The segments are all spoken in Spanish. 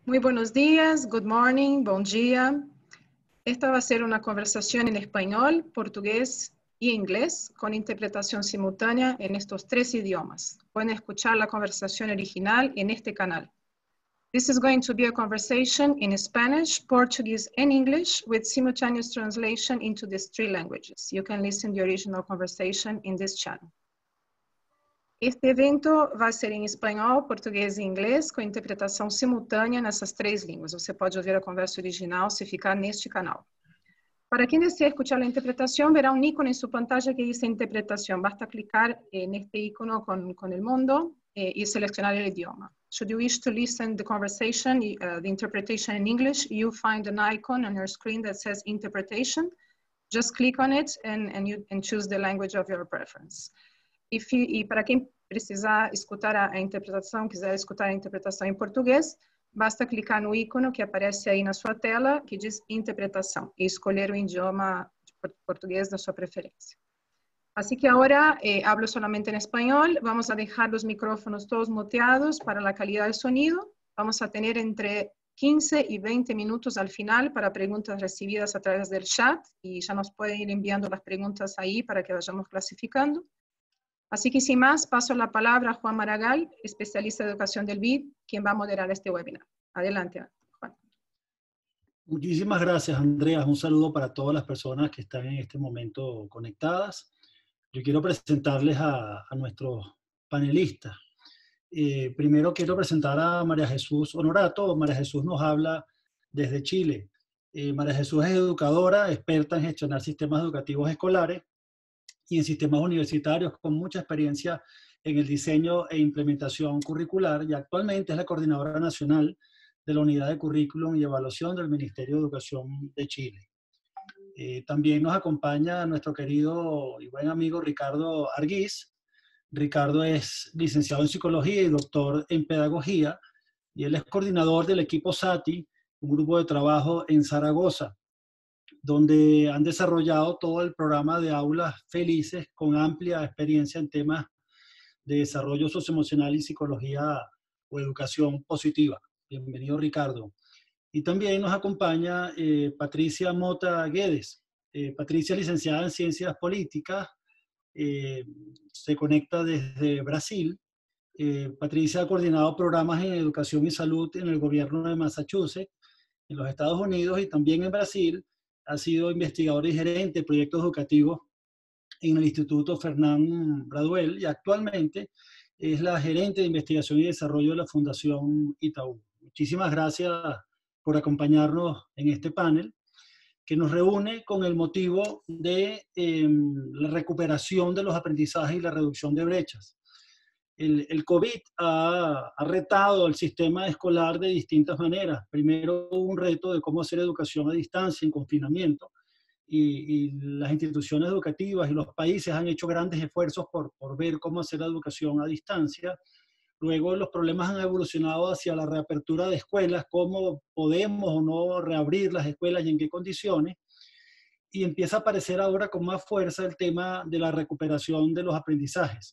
Muy buenos días, good morning, bom dia. Esta va a ser una conversación en español, portugués y inglés con interpretación simultánea en estos 3 idiomas. Pueden escuchar la conversación original en este canal. This is going to be a conversation in Spanish, Portuguese, and English with simultaneous translation into these 3 languages. You can listen to the original conversation in this channel. Este evento vai ser em espanhol, português e inglês, com interpretação simultânea nessas 3 línguas. Você pode ouvir a conversa original se ficar neste canal. Para quem deseja escuchar a interpretação, verá um ícone em sua pantalla que diz interpretação. Basta clicar neste ícono com o mundo e selecionar o idioma. Should you wish to listen the conversation, the interpretation in English, you find an icon on your screen that says interpretation. Just click on it and choose the language of your preference. E para quem precisar escutar a interpretação, quiser escutar a interpretação em português, basta clicar no ícone que aparece aí na sua tela, que diz interpretação, e escolher o idioma português da sua preferência. Así que ahora hablo solamente en español. Vamos a dejar los micrófonos todos muteados para la calidad del sonido. Vamos a tener entre 15 y 20 minutos al final para preguntas recibidas a través del chat, y ya nos pueden ir enviando las preguntas ahí para que vayamos clasificando. Así que sin más, paso la palabra a Juan Maragall, especialista de educación del BID, quien va a moderar este webinar. Adelante, Juan. Muchísimas gracias, Andrea. Un saludo para todas las personas que están en este momento conectadas. Yo quiero presentarles a nuestros panelistas. Primero quiero presentar a María Jesús Honorato. María Jesús nos habla desde Chile. María Jesús es educadora, experta en gestionar sistemas educativos escolares y en sistemas universitarios, con mucha experiencia en el diseño e implementación curricular, y actualmente es la coordinadora nacional de la Unidad de Currículum y Evaluación del Ministerio de Educación de Chile. También nos acompaña nuestro querido y buen amigo Ricardo Arguís. Ricardo es licenciado en Psicología y doctor en Pedagogía, y él es coordinador del equipo SATI, un grupo de trabajo en Zaragoza, donde han desarrollado todo el programa de aulas felices con amplia experiencia en temas de desarrollo socioemocional y psicología o educación positiva. Bienvenido, Ricardo. Y también nos acompaña Patricia Mota Guedes. Patricia es licenciada en Ciencias Políticas, se conecta desde Brasil. Patricia ha coordinado programas en educación y salud en el gobierno de Massachusetts, en los Estados Unidos, y también en Brasil. Ha sido investigadora y gerente de proyectos educativos en el Instituto Fernán Braudel, y actualmente es la gerente de investigación y desarrollo de la Fundación Itaú. Muchísimas gracias por acompañarnos en este panel, que nos reúne con el motivo de la recuperación de los aprendizajes y la reducción de brechas. El COVID ha retado el sistema escolar de distintas maneras. Primero, un reto de cómo hacer educación a distancia en confinamiento, y las instituciones educativas y los países han hecho grandes esfuerzos por ver cómo hacer educación a distancia. Luego los problemas han evolucionado hacia la reapertura de escuelas, cómo podemos o no reabrir las escuelas y en qué condiciones. Y empieza a aparecer ahora con más fuerza el tema de la recuperación de los aprendizajes.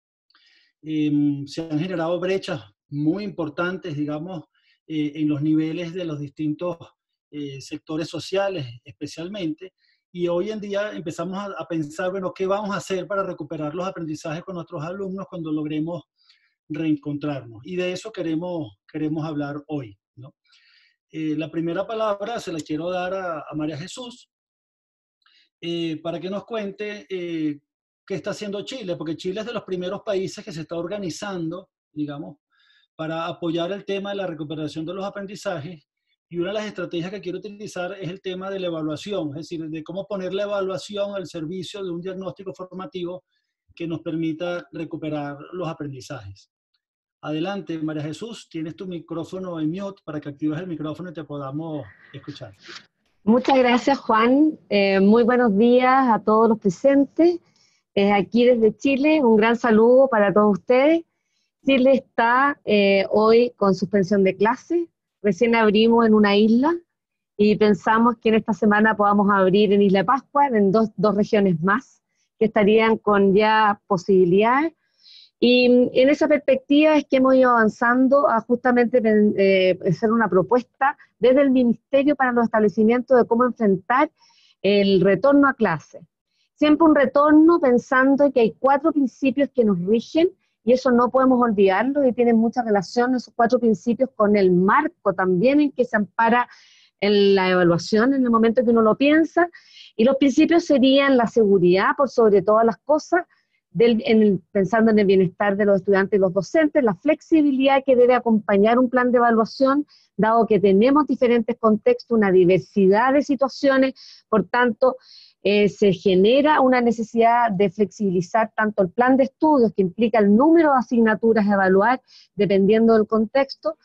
Se han generado brechas muy importantes, digamos, en los niveles de los distintos sectores sociales especialmente, y hoy en día empezamos a pensar, bueno, ¿qué vamos a hacer para recuperar los aprendizajes con nuestros alumnos cuando logremos reencontrarnos? Y de eso queremos hablar hoy, ¿no? La primera palabra se la quiero dar a María Jesús, para que nos cuente qué está haciendo Chile, porque Chile es de los primeros países que se está organizando, digamos, para apoyar el tema de la recuperación de los aprendizajes, y una de las estrategias que quiero utilizar es el tema de la evaluación, es decir, de cómo poner la evaluación al servicio de un diagnóstico formativo que nos permita recuperar los aprendizajes. Adelante, María Jesús, tienes tu micrófono en mute para que actives el micrófono y te podamos escuchar. Muchas gracias, Juan. Muy buenos días a todos los presentes. Aquí desde Chile, un gran saludo para todos ustedes. Chile está hoy con suspensión de clases. Recién abrimos en una isla y pensamos que en esta semana podamos abrir en Isla Pascua, en dos regiones más, que estarían con ya posibilidades. Y en esa perspectiva es que hemos ido avanzando a justamente hacer una propuesta desde el Ministerio para los establecimientos de cómo enfrentar el retorno a clase. Siempre un retorno pensando que hay 4 principios que nos rigen, y eso no podemos olvidarlo, y tienen mucha relación esos 4 principios con el marco también en que se ampara en la evaluación en el momento que uno lo piensa, y los principios serían la seguridad por sobre todas las cosas, pensando en el bienestar de los estudiantes y los docentes, la flexibilidad que debe acompañar un plan de evaluación, dado que tenemos diferentes contextos, una diversidad de situaciones, por tanto, se genera una necesidad de flexibilizar tanto el plan de estudios, que implica el número de asignaturas a evaluar, dependiendo del contexto,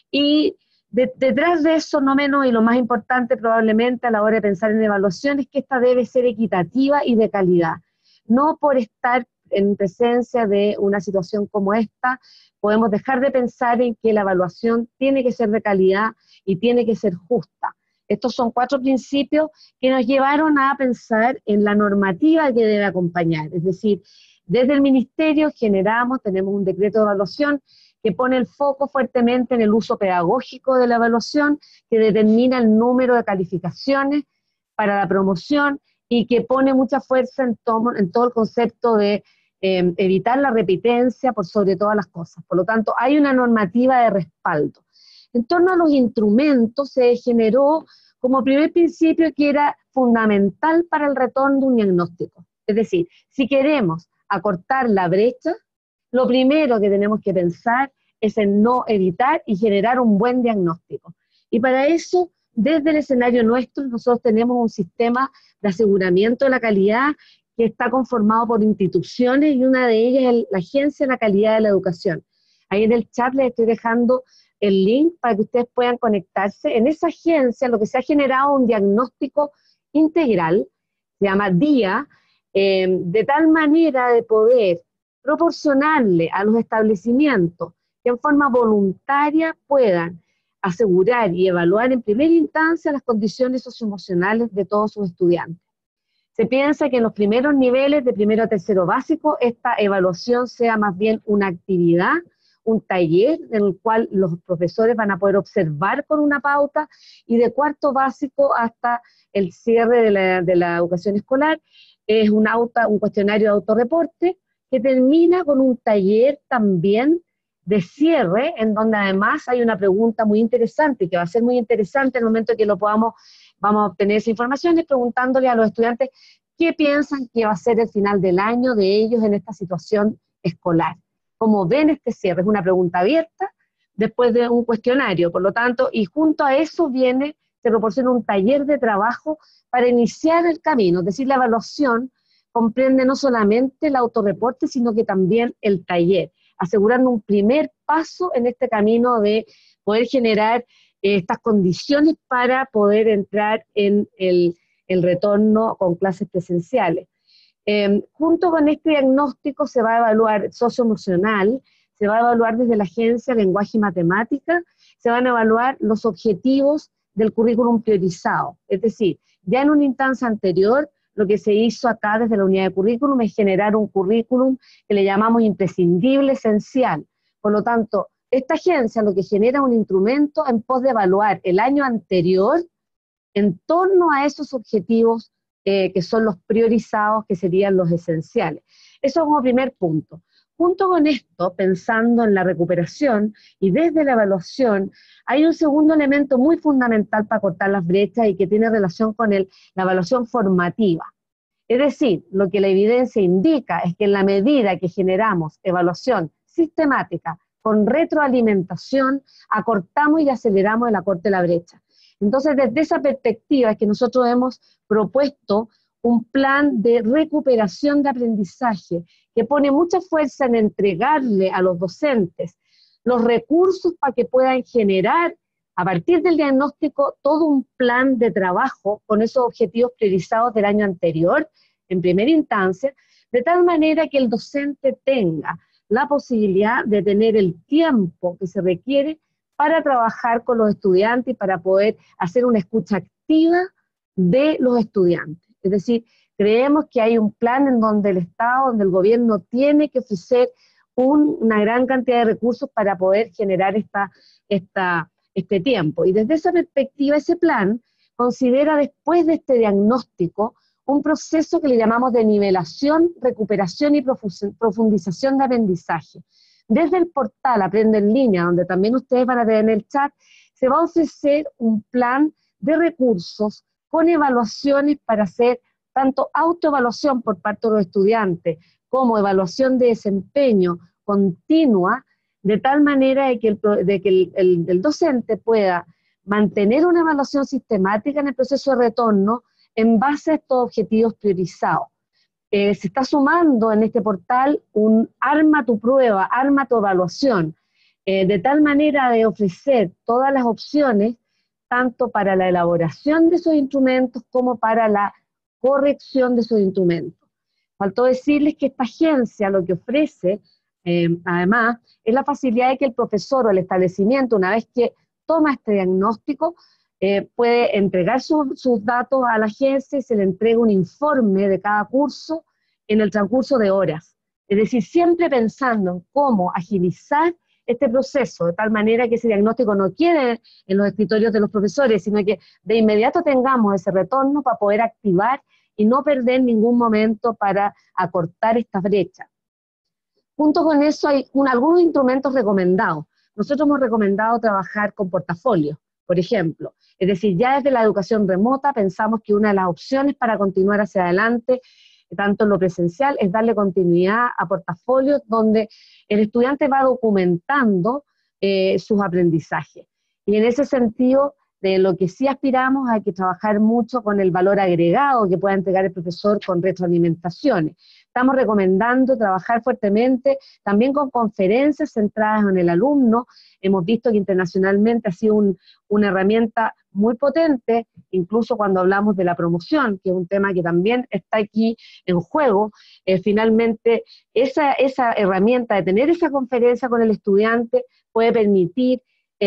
y detrás de eso, no menos, y lo más importante probablemente a la hora de pensar en evaluación, es que esta debe ser equitativa y de calidad. No por estar en presencia de una situación como esta, podemos dejar de pensar en que la evaluación tiene que ser de calidad y tiene que ser justa. Estos son 4 principios que nos llevaron a pensar en la normativa que debe acompañar. Es decir, desde el Ministerio tenemos un decreto de evaluación que pone el foco fuertemente en el uso pedagógico de la evaluación, que determina el número de calificaciones para la promoción y que pone mucha fuerza en todo el concepto de evitar la repitencia por sobre todas las cosas. Por lo tanto, hay una normativa de respaldo. En torno a los instrumentos se generó como primer principio que era fundamental para el retorno de un diagnóstico. Es decir, si queremos acortar la brecha, lo primero que tenemos que pensar es en no evitar y generar un buen diagnóstico. Y para eso, desde el escenario nuestro, nosotros tenemos un sistema de aseguramiento de la calidad que está conformado por instituciones, y una de ellas es la Agencia de la Calidad de la Educación. Ahí en el chat les estoy dejando el link para que ustedes puedan conectarse. En esa agencia lo que se ha generado un diagnóstico integral, se llama DIA, de tal manera de poder proporcionarle a los establecimientos que en forma voluntaria puedan asegurar y evaluar en primera instancia las condiciones socioemocionales de todos sus estudiantes. Se piensa que en los primeros niveles, de primero a tercero básico, esta evaluación sea más bien una actividad, un taller en el cual los profesores van a poder observar con una pauta, y de cuarto básico hasta el cierre de la educación escolar es un cuestionario de autorreporte que termina con un taller también de cierre, en donde además hay una pregunta muy interesante, que va a ser muy interesante en el momento que vamos a obtener esa información, es preguntándole a los estudiantes qué piensan que va a ser el final del año de ellos en esta situación escolar. ¿Cómo ven este cierre? Es una pregunta abierta después de un cuestionario, por lo tanto, y junto a eso se proporciona un taller de trabajo para iniciar el camino, es decir, la evaluación comprende no solamente el autorreporte, sino que también el taller, asegurando un primer paso en este camino de poder generar estas condiciones para poder entrar en el retorno con clases presenciales. Junto con este diagnóstico se va a evaluar socioemocional, se va a evaluar desde la agencia lenguaje y matemática, se van a evaluar los objetivos del currículum priorizado. Es decir, ya en una instancia anterior, lo que se hizo acá desde la unidad de currículum es generar un currículum que le llamamos imprescindible, esencial. Por lo tanto, esta agencia lo que genera es un instrumento en pos de evaluar el año anterior en torno a esos objetivos que son los priorizados, que serían los esenciales. Eso como primer punto. Junto con esto, pensando en la recuperación y desde la evaluación, hay un segundo elemento muy fundamental para cortar las brechas y que tiene relación con la evaluación formativa. Es decir, lo que la evidencia indica es que en la medida que generamos evaluación sistemática con retroalimentación, acortamos y aceleramos el acorte de la brecha. Entonces, desde esa perspectiva es que nosotros hemos propuesto un plan de recuperación de aprendizaje que pone mucha fuerza en entregarle a los docentes los recursos para que puedan generar, a partir del diagnóstico, todo un plan de trabajo con esos objetivos priorizados del año anterior, en primera instancia, de tal manera que el docente tenga la posibilidad de tener el tiempo que se requiere para trabajar con los estudiantes y para poder hacer una escucha activa de los estudiantes. Es decir, creemos que hay un plan en donde el Estado, donde el gobierno tiene que ofrecer una gran cantidad de recursos para poder generar este tiempo. Y desde esa perspectiva, ese plan considera después de este diagnóstico un proceso que le llamamos de nivelación, recuperación y profundización de aprendizaje. Desde el portal Aprende en Línea, donde también ustedes van a tener en el chat, se va a ofrecer un plan de recursos con evaluaciones para hacer tanto autoevaluación por parte de los estudiantes como evaluación de desempeño continua, de tal manera de que el docente pueda mantener una evaluación sistemática en el proceso de retorno en base a estos objetivos priorizados. Se está sumando en este portal un arma tu prueba, arma tu evaluación, de tal manera de ofrecer todas las opciones, tanto para la elaboración de esos instrumentos como para la corrección de esos instrumentos. Faltó decirles que esta agencia lo que ofrece, además, es la facilidad de que el profesor o el establecimiento, una vez que toma este diagnóstico, puede entregar sus datos a la agencia y se le entrega un informe de cada curso en el transcurso de horas. Es decir, siempre pensando en cómo agilizar este proceso, de tal manera que ese diagnóstico no quede en los escritorios de los profesores, sino que de inmediato tengamos ese retorno para poder activar y no perder ningún momento para acortar esta brecha. Junto con eso hay algunos instrumentos recomendados. Nosotros hemos recomendado trabajar con portafolios, por ejemplo. Es decir, ya desde la educación remota pensamos que una de las opciones para continuar hacia adelante, tanto en lo presencial, es darle continuidad a portafolios donde el estudiante va documentando sus aprendizajes. Y en ese sentido, de lo que sí aspiramos, hay que trabajar mucho con el valor agregado que pueda entregar el profesor con retroalimentaciones. Estamos recomendando trabajar fuertemente también con conferencias centradas en el alumno. Hemos visto que internacionalmente ha sido una herramienta muy potente, incluso cuando hablamos de la promoción, que es un tema que también está aquí en juego. Finalmente, esa herramienta de tener esa conferencia con el estudiante puede permitir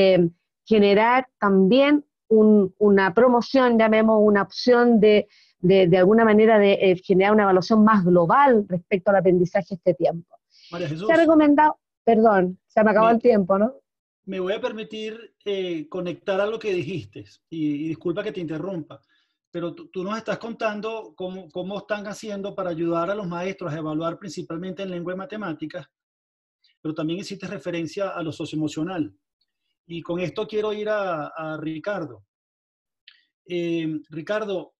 generar también una promoción, llamemos una opción de alguna manera de generar una evaluación más global respecto al aprendizaje este tiempo. María Jesús, se ha recomendado, perdón, se me acabó el tiempo, ¿no? Me voy a permitir conectar a lo que dijiste, y disculpa que te interrumpa, pero tú nos estás contando cómo están haciendo para ayudar a los maestros a evaluar principalmente en lengua y matemáticas, pero también hiciste referencia a lo socioemocional. Y con esto quiero ir a Ricardo. Ricardo,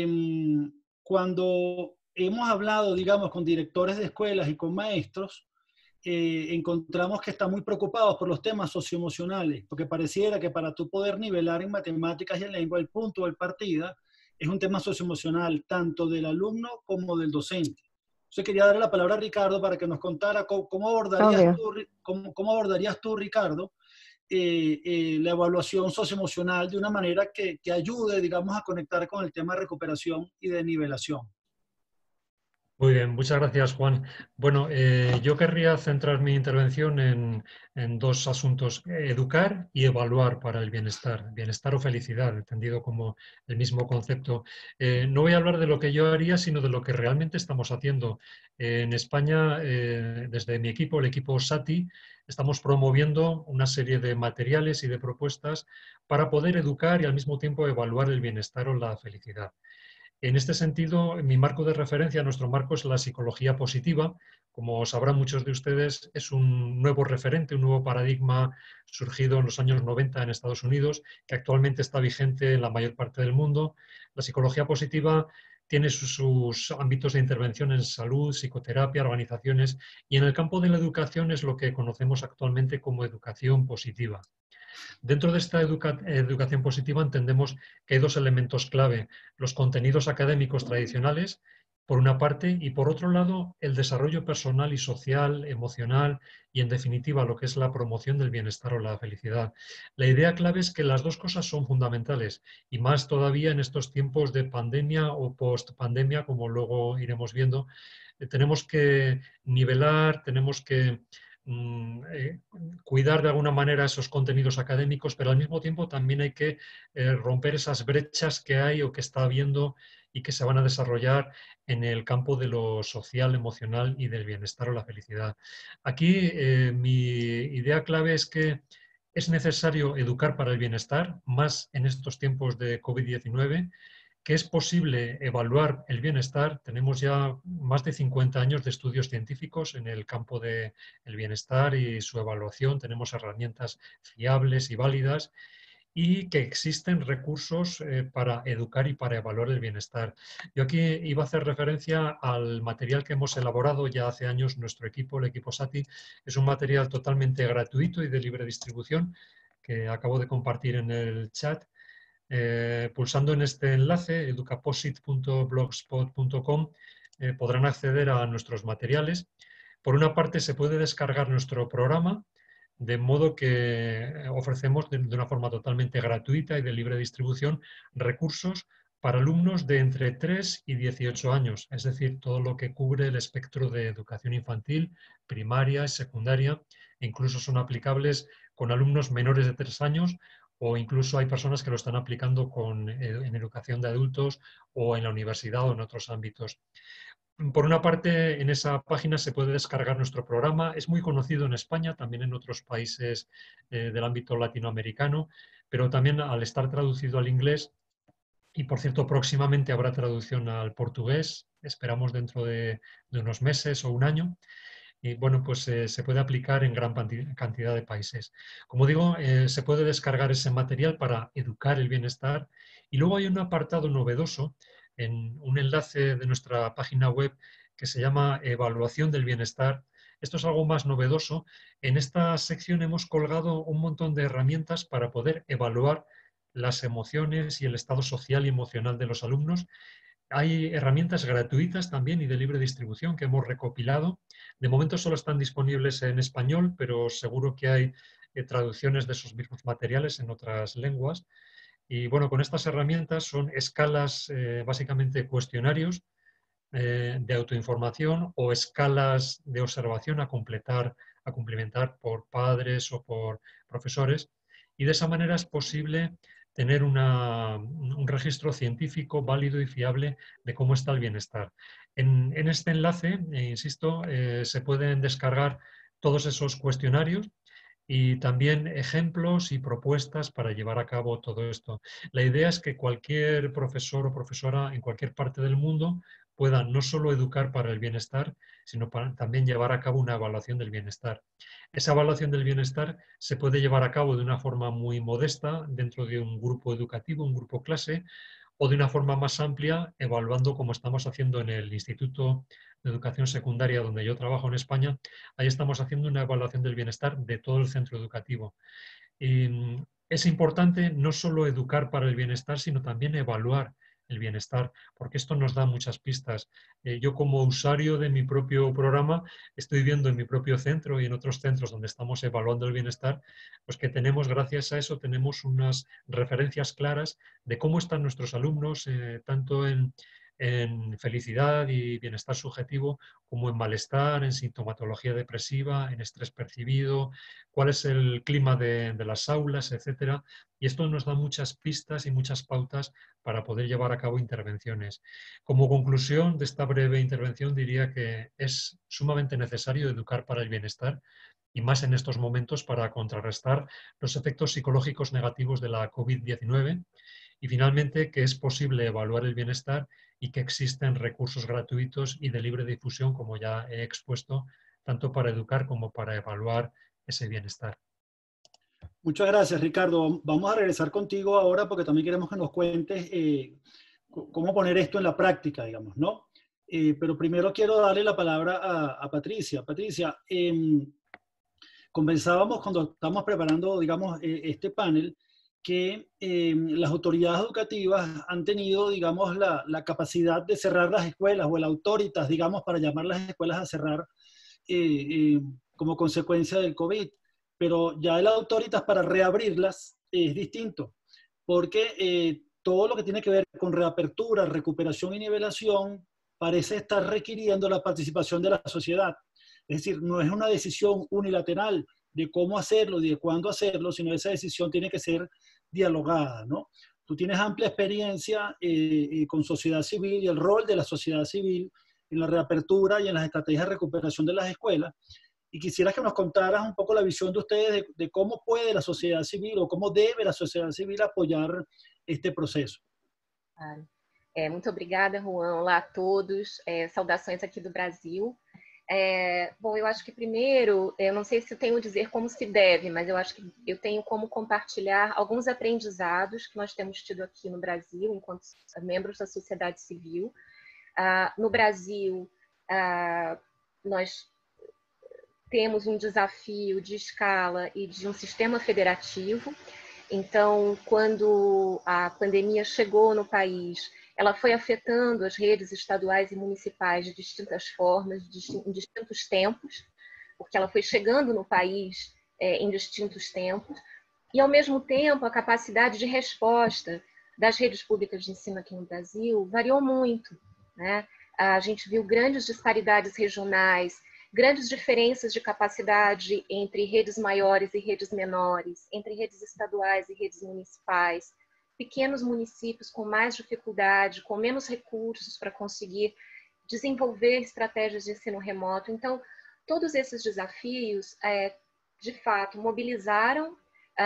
cuando hemos hablado, digamos, con directores de escuelas y con maestros, encontramos que están muy preocupados por los temas socioemocionales, porque pareciera que para tú poder nivelar en matemáticas y en lengua, el punto de partida es un tema socioemocional, tanto del alumno como del docente. Entonces quería darle la palabra a Ricardo para que nos contara cómo abordarías tú, Ricardo, la evaluación socioemocional de una manera que ayude, digamos, a conectar con el tema de recuperación y de nivelación. Muy bien, muchas gracias, Juan. Bueno, yo querría centrar mi intervención en dos asuntos: educar y evaluar para el bienestar. Bienestar o felicidad, entendido como el mismo concepto. No voy a hablar de lo que yo haría, sino de lo que realmente estamos haciendo. En España, desde mi equipo, el equipo SATI, estamos promoviendo una serie de materiales y de propuestas para poder educar y al mismo tiempo evaluar el bienestar o la felicidad. En este sentido, mi marco de referencia, nuestro marco, es la psicología positiva. Como sabrán muchos de ustedes, es un nuevo referente, un nuevo paradigma surgido en los años 90 en Estados Unidos, que actualmente está vigente en la mayor parte del mundo. La psicología positiva tiene sus ámbitos de intervención en salud, psicoterapia, organizaciones, y en el campo de la educación es lo que conocemos actualmente como educación positiva. Dentro de esta educación positiva entendemos que hay dos elementos clave: los contenidos académicos tradicionales, por una parte, y por otro lado, el desarrollo personal y social, emocional y, en definitiva, lo que es la promoción del bienestar o la felicidad. La idea clave es que las dos cosas son fundamentales, y más todavía en estos tiempos de pandemia o post-pandemia, como luego iremos viendo. Tenemos que nivelar, tenemos que cuidar de alguna manera esos contenidos académicos, pero al mismo tiempo también hay que romper esas brechas que hay o que está habiendo y que se van a desarrollar en el campo de lo social, emocional y del bienestar o la felicidad. Aquí mi idea clave es que es necesario educar para el bienestar, más en estos tiempos de COVID-19, que es posible evaluar el bienestar. Tenemos ya más de 50 años de estudios científicos en el campo del bienestar y su evaluación. Tenemos herramientas fiables y válidas y que existen recursos para educar y para evaluar el bienestar. Yo aquí iba a hacer referencia al material que hemos elaborado ya hace años nuestro equipo, el equipo SATI. Es un material totalmente gratuito y de libre distribución que acabo de compartir en el chat. Pulsando en este enlace, educaposit.blogspot.com, podrán acceder a nuestros materiales. Por una parte, se puede descargar nuestro programa, de modo que ofrecemos de una forma totalmente gratuita y de libre distribución recursos para alumnos de entre 3 y 18 años, es decir, todo lo que cubre el espectro de educación infantil, primaria y secundaria, e incluso son aplicables con alumnos menores de 3 años, o incluso hay personas que lo están aplicando en educación de adultos o en la universidad o en otros ámbitos. Por una parte, en esa página se puede descargar nuestro programa. Es muy conocido en España, también en otros países del ámbito latinoamericano, pero también al estar traducido al inglés, y por cierto, próximamente habrá traducción al portugués, esperamos dentro de unos meses o un año. Y bueno, pues se puede aplicar en gran cantidad de países. Como digo, se puede descargar ese material para educar el bienestar. Y luego hay un apartado novedoso en un enlace de nuestra página web que se llama Evaluación del Bienestar. Esto es algo más novedoso. En esta sección hemos colgado un montón de herramientas para poder evaluar las emociones y el estado social y emocional de los alumnos. Hay herramientas gratuitas también y de libre distribución que hemos recopilado. De momento solo están disponibles en español, pero seguro que hay traducciones de esos mismos materiales en otras lenguas. Y bueno, con estas herramientas son escalas, básicamente cuestionarios de autoinformación o escalas de observación a cumplimentar por padres o por profesores. Y de esa manera es posible tener un registro científico válido y fiable de cómo está el bienestar. En este enlace, insisto, se pueden descargar todos esos cuestionarios y también ejemplos y propuestas para llevar a cabo todo esto. La idea es que cualquier profesor o profesora en cualquier parte del mundo pueda no solo educar para el bienestar, sino para también llevar a cabo una evaluación del bienestar. Esa evaluación del bienestar se puede llevar a cabo de una forma muy modesta dentro de un grupo educativo, un grupo clase, o de una forma más amplia, evaluando como estamos haciendo en el Instituto de Educación Secundaria donde yo trabajo en España. Ahí estamos haciendo una evaluación del bienestar de todo el centro educativo. Y es importante no solo educar para el bienestar, sino también evaluar el bienestar, porque esto nos da muchas pistas. Yo como usuario de mi propio programa estoy viendo en mi propio centro y en otros centros donde estamos evaluando el bienestar, pues que tenemos, gracias a eso, tenemos unas referencias claras de cómo están nuestros alumnos, tanto en felicidad y bienestar subjetivo, como en malestar, en sintomatología depresiva, en estrés percibido, cuál es el clima de las aulas, etcétera. Y esto nos da muchas pistas y muchas pautas para poder llevar a cabo intervenciones. Como conclusión de esta breve intervención diría que es sumamente necesario educar para el bienestar y más en estos momentos para contrarrestar los efectos psicológicos negativos de la COVID-19 y finalmente que es posible evaluar el bienestar y que existen recursos gratuitos y de libre difusión, como ya he expuesto, tanto para educar como para evaluar ese bienestar. Muchas gracias, Ricardo. Vamos a regresar contigo ahora porque también queremos que nos cuentes cómo poner esto en la práctica, digamos, ¿no? Pero primero quiero darle la palabra a Patricia. Patricia, conversábamos cuando estábamos preparando, digamos, este panel, que las autoridades educativas han tenido, digamos, la capacidad de cerrar las escuelas o el autoritas, digamos, para llamar las escuelas a cerrar como consecuencia del COVID. Pero ya el autoritas para reabrirlas es distinto, porque todo lo que tiene que ver con reapertura, recuperación y nivelación parece estar requiriendo la participación de la sociedad. Es decir, no es una decisión unilateral de cómo hacerlo y de cuándo hacerlo, sino esa decisión tiene que ser dialogada, ¿no? Tú tienes amplia experiencia con sociedad civil y el rol de la sociedad civil en la reapertura y en las estrategias de recuperación de las escuelas. Y quisiera que nos contaras un poco la visión de ustedes de cómo puede la sociedade civil ou como deve a sociedade civil apoiar este processo. Claro. Muito obrigada, Juan. Olá a todos. Saudações aqui do Brasil. Bom, eu acho que primeiro, eu não sei se eu tenho a dizer como se deve, mas eu acho que eu tenho como compartilhar alguns aprendizados que nós temos tido aqui no Brasil, enquanto membros da sociedade civil. No Brasil, nós temos um desafio de escala e de um sistema federativo. Então, quando a pandemia chegou no país, ela foi afetando as redes estaduais e municipais de distintas formas, em distintos tempos, porque ela foi chegando no país em distintos tempos, e, ao mesmo tempo, a capacidade de resposta das redes públicas de ensino aqui no Brasil variou muito, né? A gente viu grandes disparidades regionais, grandes diferenças de capacidade entre redes maiores e redes menores, entre redes estaduais e redes municipais, pequenos municípios com mais dificuldade, com menos recursos para conseguir desenvolver estratégias de ensino remoto. Então, todos esses desafios, de fato, mobilizaram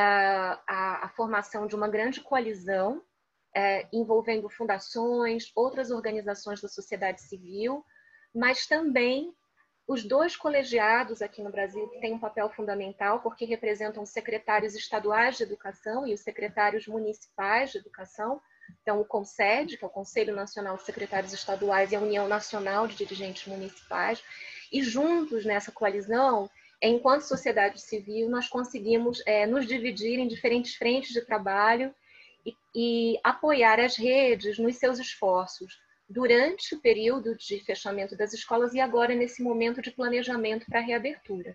a formação de uma grande coalizão, envolvendo fundações, outras organizações da sociedade civil, mas também os dois colegiados aqui no Brasil que têm um papel fundamental, porque representam os secretários estaduais de educação e os secretários municipais de educação. Então, o CONSED, que é o Conselho Nacional de Secretários Estaduais, e a União Nacional de Dirigentes Municipais. E juntos nessa coalizão, enquanto sociedade civil, nós conseguimos nos dividir em diferentes frentes de trabalho e apoiar as redes nos seus esforços durante o período de fechamento das escolas e agora nesse momento de planejamento para a reabertura.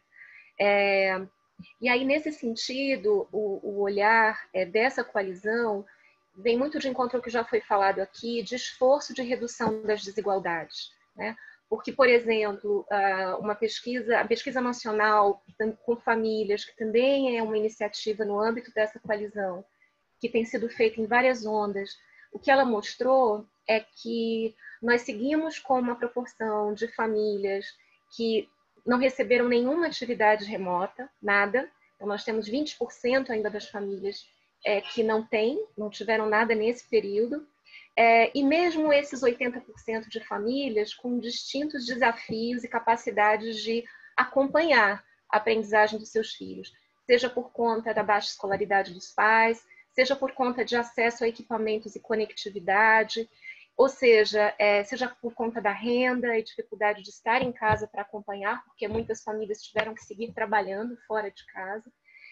E aí, nesse sentido, o olhar dessa coalizão vem muito de encontro ao que já foi falado aqui, de esforço de redução das desigualdades, né? Porque, por exemplo, a pesquisa nacional com famílias, que também é uma iniciativa no âmbito dessa coalizão, que tem sido feita em várias ondas, o que ela mostrou é que nós seguimos com uma proporção de famílias que não receberam nenhuma atividade remota, nada. Então, nós temos 20% ainda das famílias que não tiveram nada nesse período. E mesmo esses 80% de famílias com distintos desafios e capacidades de acompanhar a aprendizagem dos seus filhos, seja por conta da baixa escolaridade dos pais, seja por conta de acesso a equipamentos e conectividade, ou seja, seja por conta da renda e dificuldade de estar em casa para acompanhar, porque muitas famílias tiveram que seguir trabalhando fora de casa.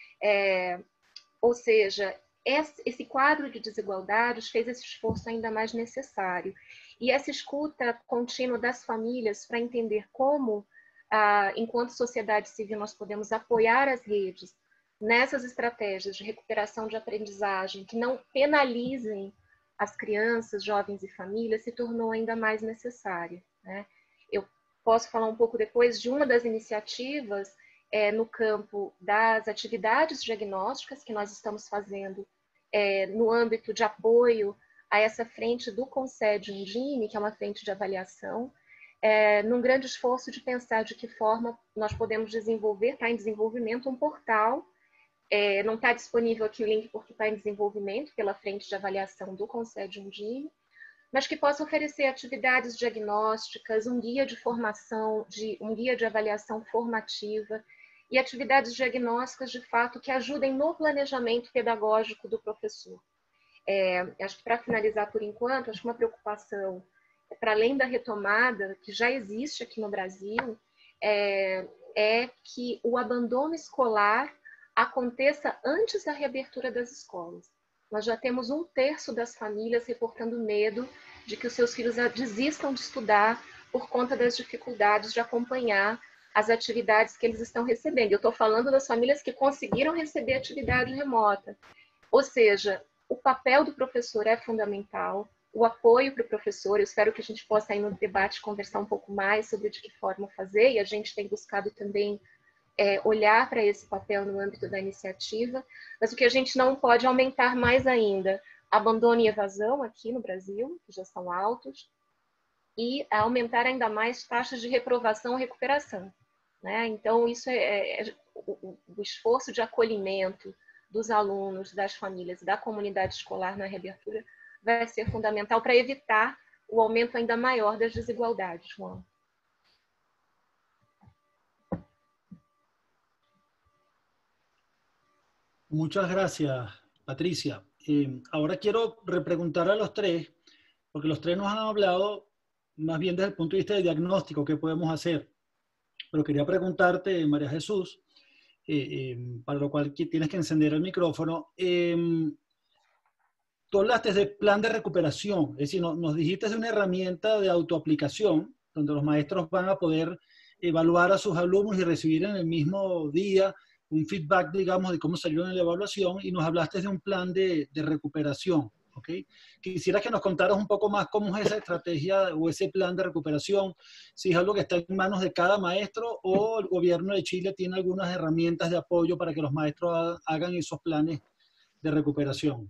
Ou seja, esse quadro de desigualdades fez esse esforço ainda mais necessário. E essa escuta contínua das famílias para entender como, enquanto sociedade civil, nós podemos apoiar as redes nessas estratégias de recuperação de aprendizagem que não penalizem as crianças, jovens e famílias, se tornou ainda mais necessária, né? Eu posso falar um pouco depois de uma das iniciativas no campo das atividades diagnósticas que nós estamos fazendo no âmbito de apoio a essa frente do CONSED Undime, que é uma frente de avaliação, num grande esforço de pensar de que forma nós podemos desenvolver, está em desenvolvimento, um portal. Não está disponível aqui o link porque está em desenvolvimento pela frente de avaliação do CONSED Undime, mas que possa oferecer atividades diagnósticas, um guia de formação, um guia de avaliação formativa e atividades diagnósticas, de fato, que ajudem no planejamento pedagógico do professor. Acho que, para finalizar por enquanto, acho que uma preocupação, para além da retomada que já existe aqui no Brasil, é que o abandono escolar aconteça antes da reabertura das escolas. Nós já temos 1/3 das famílias reportando medo de que os seus filhos desistam de estudar por conta das dificuldades de acompanhar as atividades que eles estão recebendo. Eu estou falando das famílias que conseguiram receber atividade remota. Ou seja, o papel do professor é fundamental, o apoio para o professor. Eu espero que a gente possa aí no debate conversar um pouco mais sobre de que forma fazer, e a gente tem buscado também olhar para esse papel no âmbito da iniciativa, mas o que a gente não pode aumentar mais ainda, abandono e evasão aqui no Brasil, que já são altos, e aumentar ainda mais taxas de reprovação e recuperação, né? Então, isso o esforço de acolhimento dos alunos, das famílias e da comunidade escolar na reabertura vai ser fundamental para evitar o aumento ainda maior das desigualdades, Juan. Muchas gracias, Patricia. Ahora quiero repreguntar a los tres, porque los tres nos han hablado más bien desde el punto de vista de diagnóstico, qué podemos hacer. Pero quería preguntarte, María Jesús, para lo cual tienes que encender el micrófono. Tú hablaste de plan de recuperación, es decir, nos dijiste de una herramienta de autoaplicación, donde los maestros van a poder evaluar a sus alumnos y recibir en el mismo día un feedback, digamos, de cómo salieron en la evaluación, y nos hablaste de un plan de recuperación, ¿ok? Quisiera que nos contaras un poco más cómo es esa estrategia o ese plan de recuperación, si es algo que está en manos de cada maestro o el gobierno de Chile tiene algunas herramientas de apoyo para que los maestros hagan esos planes de recuperación.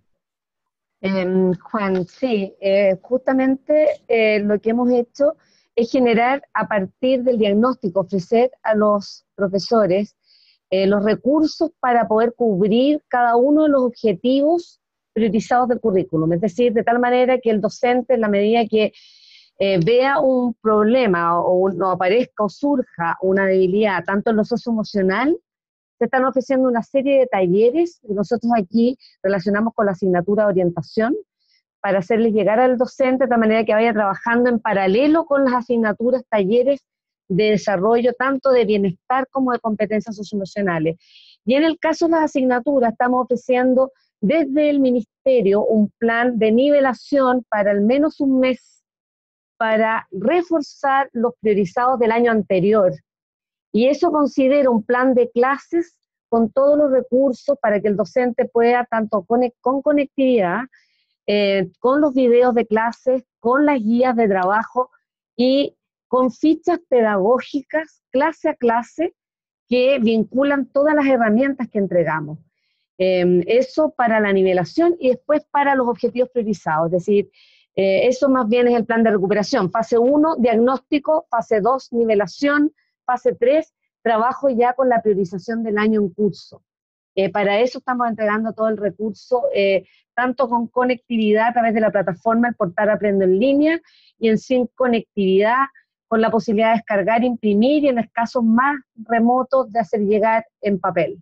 Juan, sí, justamente lo que hemos hecho es generar a partir del diagnóstico, ofrecer a los profesores los recursos para poder cubrir cada uno de los objetivos priorizados del currículum, es decir, de tal manera que el docente, en la medida que vea un problema o aparezca o surja una debilidad, tanto en lo socioemocional, se están ofreciendo una serie de talleres que nosotros aquí relacionamos con la asignatura de orientación para hacerles llegar al docente de tal manera que vaya trabajando en paralelo con las asignaturas, talleres de desarrollo tanto de bienestar como de competencias socioemocionales. Y en el caso de las asignaturas estamos ofreciendo desde el Ministerio un plan de nivelación para al menos un mes para reforzar los priorizados del año anterior. Y eso considera un plan de clases con todos los recursos para que el docente pueda, tanto con conectividad, con los videos de clases, con las guías de trabajo y con fichas pedagógicas, clase a clase, que vinculan todas las herramientas que entregamos. Eso para la nivelación y después para los objetivos priorizados, es decir, eso más bien es el plan de recuperación. Fase 1, diagnóstico, fase 2, nivelación, fase 3, trabajo ya con la priorización del año en curso. Para eso estamos entregando todo el recurso, tanto con conectividad a través de la plataforma, el portal Aprendo en Línea, y en sin conectividad, con la posibilidad de descargar, imprimir y en los casos más remotos de hacer llegar en papel.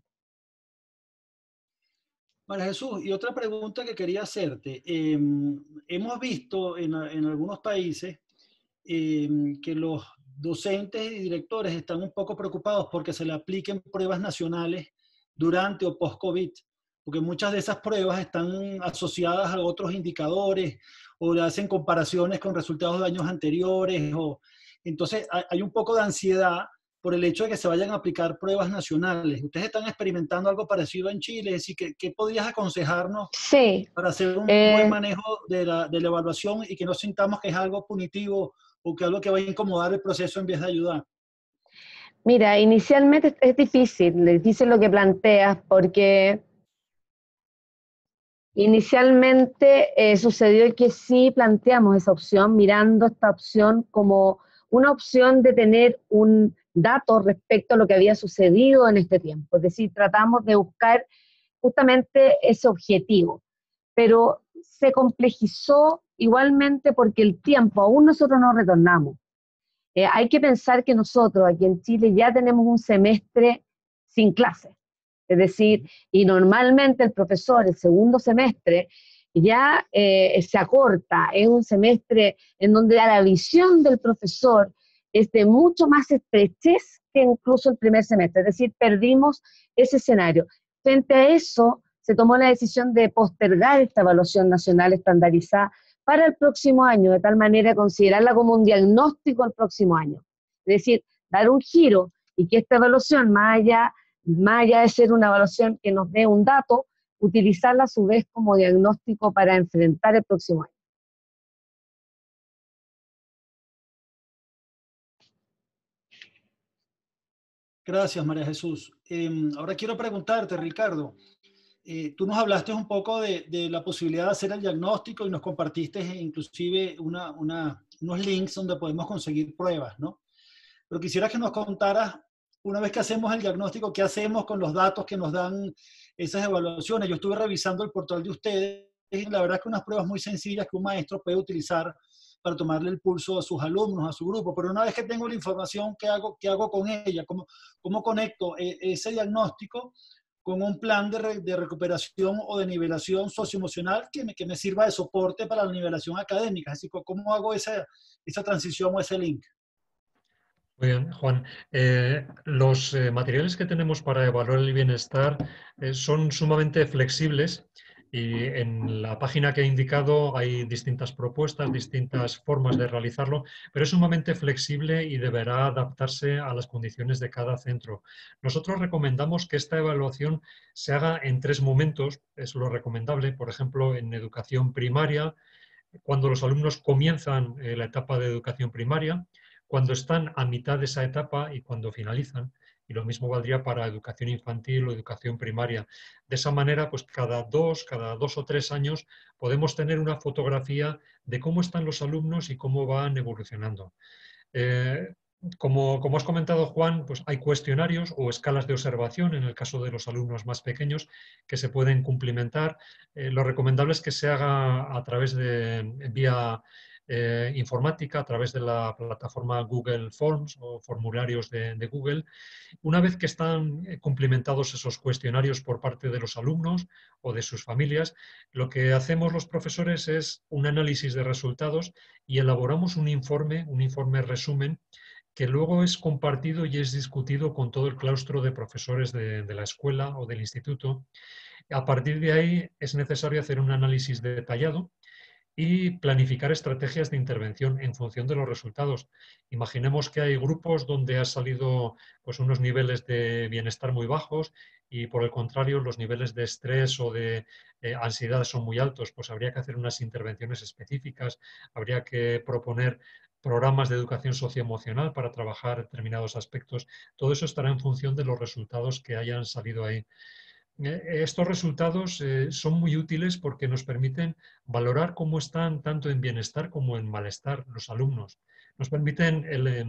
María Jesús, y otra pregunta que quería hacerte. Hemos visto en algunos países que los docentes y directores están un poco preocupados porque se le apliquen pruebas nacionales durante o post-COVID, porque muchas de esas pruebas están asociadas a otros indicadores o le hacen comparaciones con resultados de años anteriores. Entonces hay un poco de ansiedad por el hecho de que se vayan a aplicar pruebas nacionales. ¿Ustedes están experimentando algo parecido en Chile? Es decir, ¿qué podrías aconsejarnos para hacer un buen manejo de la evaluación y que no sintamos que es algo punitivo o que algo que va a incomodar el proceso en vez de ayudar? Mira, inicialmente es difícil lo que planteas, porque inicialmente sucedió que sí planteamos esa opción, mirando esta opción como una opción de tener un dato respecto a lo que había sucedido en este tiempo. Es decir, tratamos de buscar justamente ese objetivo, pero se complejizó igualmente porque el tiempo, aún nosotros no retornamos. Hay que pensar que nosotros aquí en Chile ya tenemos un semestre sin clases, es decir, y normalmente el profesor, el segundo semestre, ya se acorta, es un semestre en donde la visión del profesor es de mucho más estrechez que incluso el primer semestre, es decir, perdimos ese escenario. Frente a eso, se tomó la decisión de postergar esta evaluación nacional estandarizada para el próximo año, de tal manera considerarla como un diagnóstico al próximo año. Es decir, dar un giro y que esta evaluación, más allá de ser una evaluación que nos dé un dato, utilizarla a su vez como diagnóstico para enfrentar el próximo año. Gracias, María Jesús. Ahora quiero preguntarte, Ricardo, tú nos hablaste un poco de la posibilidad de hacer el diagnóstico y nos compartiste inclusive unos links donde podemos conseguir pruebas, ¿no? Pero quisiera que nos contaras, una vez que hacemos el diagnóstico, qué hacemos con los datos que nos dan esas evaluaciones. Yo estuve revisando el portal de ustedes y la verdad es que unas pruebas muy sencillas que un maestro puede utilizar para tomarle el pulso a sus alumnos, a su grupo. Pero una vez que tengo la información, ¿qué hago con ella? ¿Cómo conecto ese diagnóstico con un plan de recuperación o de nivelación socioemocional que me sirva de soporte para la nivelación académica? Así que, ¿cómo hago esa transición o ese link? Muy bien, Juan. Los materiales que tenemos para evaluar el bienestar son sumamente flexibles y en la página que he indicado hay distintas propuestas, distintas formas de realizarlo, pero es sumamente flexible y deberá adaptarse a las condiciones de cada centro. Nosotros recomendamos que esta evaluación se haga en 3 momentos, es lo recomendable, por ejemplo, en educación primaria, cuando los alumnos comienzan la etapa de educación primaria, cuando están a mitad de esa etapa y cuando finalizan. Y lo mismo valdría para educación infantil o educación primaria. De esa manera, pues cada dos o 3 años podemos tener una fotografía de cómo están los alumnos y cómo van evolucionando. Como has comentado, Juan, pues hay cuestionarios o escalas de observación en el caso de los alumnos más pequeños que se pueden cumplimentar. Lo recomendable es que se haga a través de vía informática, a través de la plataforma Google Forms o formularios de Google. Una vez que están cumplimentados esos cuestionarios por parte de los alumnos o de sus familias, lo que hacemos los profesores es un análisis de resultados y elaboramos un informe resumen que luego es compartido y es discutido con todo el claustro de profesores de la escuela o del instituto. A partir de ahí es necesario hacer un análisis detallado y planificar estrategias de intervención en función de los resultados. Imaginemos que hay grupos donde ha salido pues, unos niveles de bienestar muy bajos y por el contrario los niveles de estrés o de ansiedad son muy altos, pues habría que hacer unas intervenciones específicas, habría que proponer programas de educación socioemocional para trabajar determinados aspectos. Todo eso estará en función de los resultados que hayan salido ahí. Estos resultados son muy útiles porque nos permiten valorar cómo están tanto en bienestar como en malestar los alumnos. Nos permiten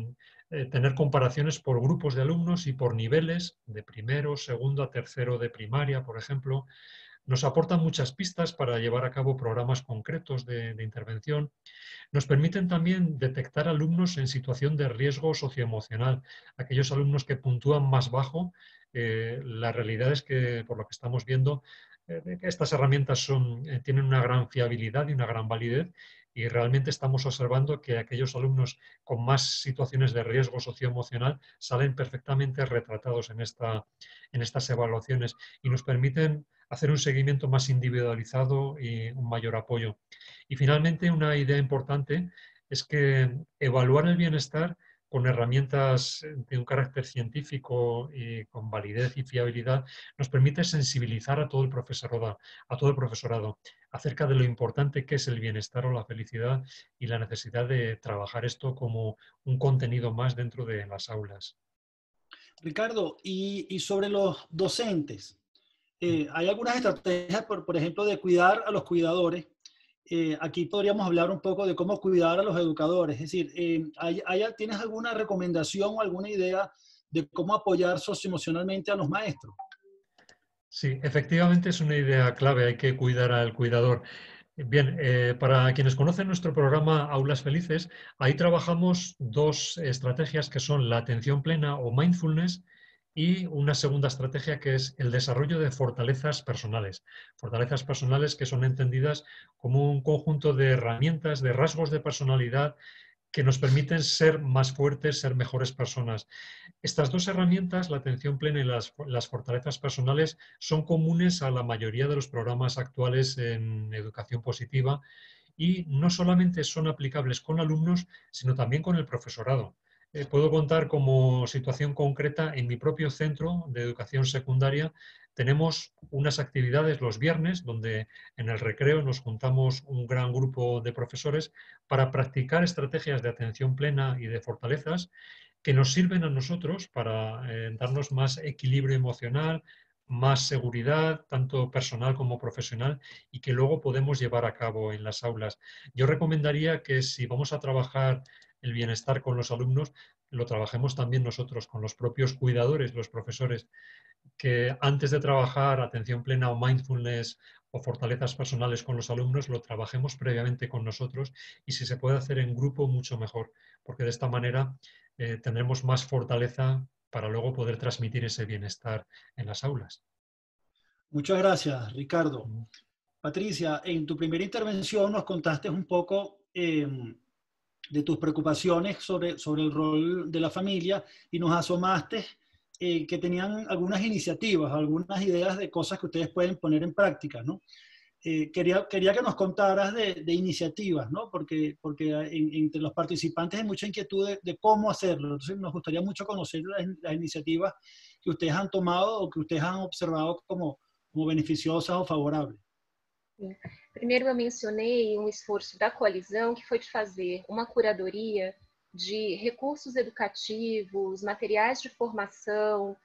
tener comparaciones por grupos de alumnos y por niveles de primero, segundo a tercero de primaria, por ejemplo. Nos aportan muchas pistas para llevar a cabo programas concretos de intervención. Nos permiten también detectar alumnos en situación de riesgo socioemocional. Aquellos alumnos que puntúan más bajo, la realidad es que, por lo que estamos viendo, estas herramientas tienen una gran fiabilidad y una gran validez y realmente estamos observando que aquellos alumnos con más situaciones de riesgo socioemocional salen perfectamente retratados en estas evaluaciones y nos permiten hacer un seguimiento más individualizado y un mayor apoyo. Y finalmente, una idea importante es que evaluar el bienestar con herramientas de un carácter científico y con validez y fiabilidad nos permite sensibilizar a todo el profesorado acerca de lo importante que es el bienestar o la felicidad y la necesidad de trabajar esto como un contenido más dentro de las aulas. Ricardo, y sobre los docentes, hay algunas estrategias, por ejemplo, de cuidar a los cuidadores. Aquí podríamos hablar un poco de cómo cuidar a los educadores. Es decir, ¿tienes alguna recomendación o alguna idea de cómo apoyar socioemocionalmente a los maestros? Sí, efectivamente es una idea clave, hay que cuidar al cuidador. Bien, para quienes conocen nuestro programa Aulas Felices, ahí trabajamos 2 estrategias que son la atención plena o mindfulness y una segunda estrategia que es el desarrollo de fortalezas personales. Fortalezas personales que son entendidas como un conjunto de herramientas, de rasgos de personalidad que nos permiten ser más fuertes, ser mejores personas. Estas 2 herramientas, la atención plena y las fortalezas personales, son comunes a la mayoría de los programas actuales en educación positiva y no solamente son aplicables con alumnos, sino también con el profesorado. Puedo contar como situación concreta en mi propio centro de educación secundaria. Tenemos unas actividades los viernes donde en el recreo nos juntamos un gran grupo de profesores para practicar estrategias de atención plena y de fortalezas que nos sirven a nosotros para darnos más equilibrio emocional, más seguridad, tanto personal como profesional, y que luego podemos llevar a cabo en las aulas. Yo recomendaría que si vamos a trabajar el bienestar con los alumnos, lo trabajemos también nosotros, con los propios cuidadores, los profesores, que antes de trabajar atención plena o mindfulness o fortalezas personales con los alumnos, lo trabajemos previamente con nosotros, y si se puede hacer en grupo, mucho mejor, porque de esta manera tendremos más fortaleza para luego poder transmitir ese bienestar en las aulas. Muchas gracias, Ricardo. Patricia, en tu primera intervención nos contaste un poco de tus preocupaciones sobre el rol de la familia y nos asomaste que tenían algunas iniciativas, algunas ideas de cosas que ustedes pueden poner en práctica, ¿no? Quería que nos contaras de iniciativas, ¿no? Porque entre los participantes hay mucha inquietud de cómo hacerlo. Entonces nos gustaría mucho conocer las iniciativas que ustedes han tomado o que ustedes han observado como beneficiosas o favorables. Primeiro, eu mencionei esforço da coalizão, que foi de fazer uma curadoria de recursos educativos, materiais de formação,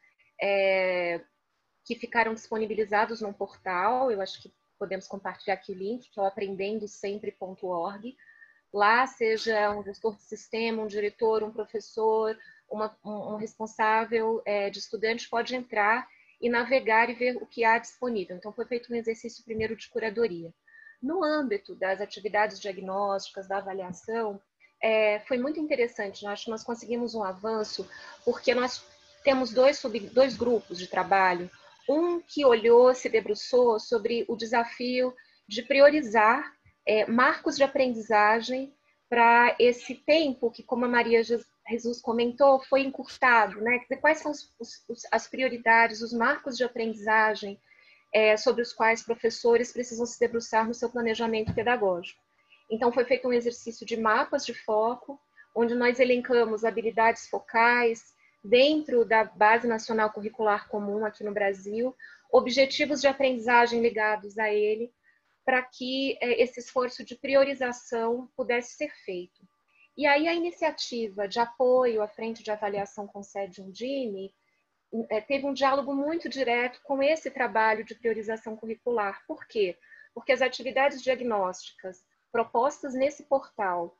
que ficaram disponibilizados num portal. Eu acho que podemos compartilhar aqui o link, que é o aprendendosempre.org. Lá, seja um gestor de sistema, um diretor, um professor, um responsável de estudante pode entrar e navegar e ver o que há disponível. Então, foi feito um exercício primeiro de curadoria. No âmbito das atividades diagnósticas, da avaliação, foi muito interessante. Acho que nós conseguimos um avanço, porque nós temos dois grupos de trabalho. Um que olhou, se debruçou sobre o desafio de priorizar marcos de aprendizagem para esse tempo que, como a Maria Jesus comentou, foi encurtado, né? Quais são as prioridades, os marcos de aprendizagem sobre os quais professores precisam se debruçar no seu planejamento pedagógico. Então, foi feito um exercício de mapas de foco, onde nós elencamos habilidades focais dentro da Base Nacional Curricular Comum aqui no Brasil, objetivos de aprendizagem ligados a ele, para que esse esforço de priorização pudesse ser feito. E aí a iniciativa de apoio à Frente de Avaliação com sede Undime teve um diálogo muito direto com esse trabalho de priorização curricular. Por quê? Porque as atividades diagnósticas propostas nesse portal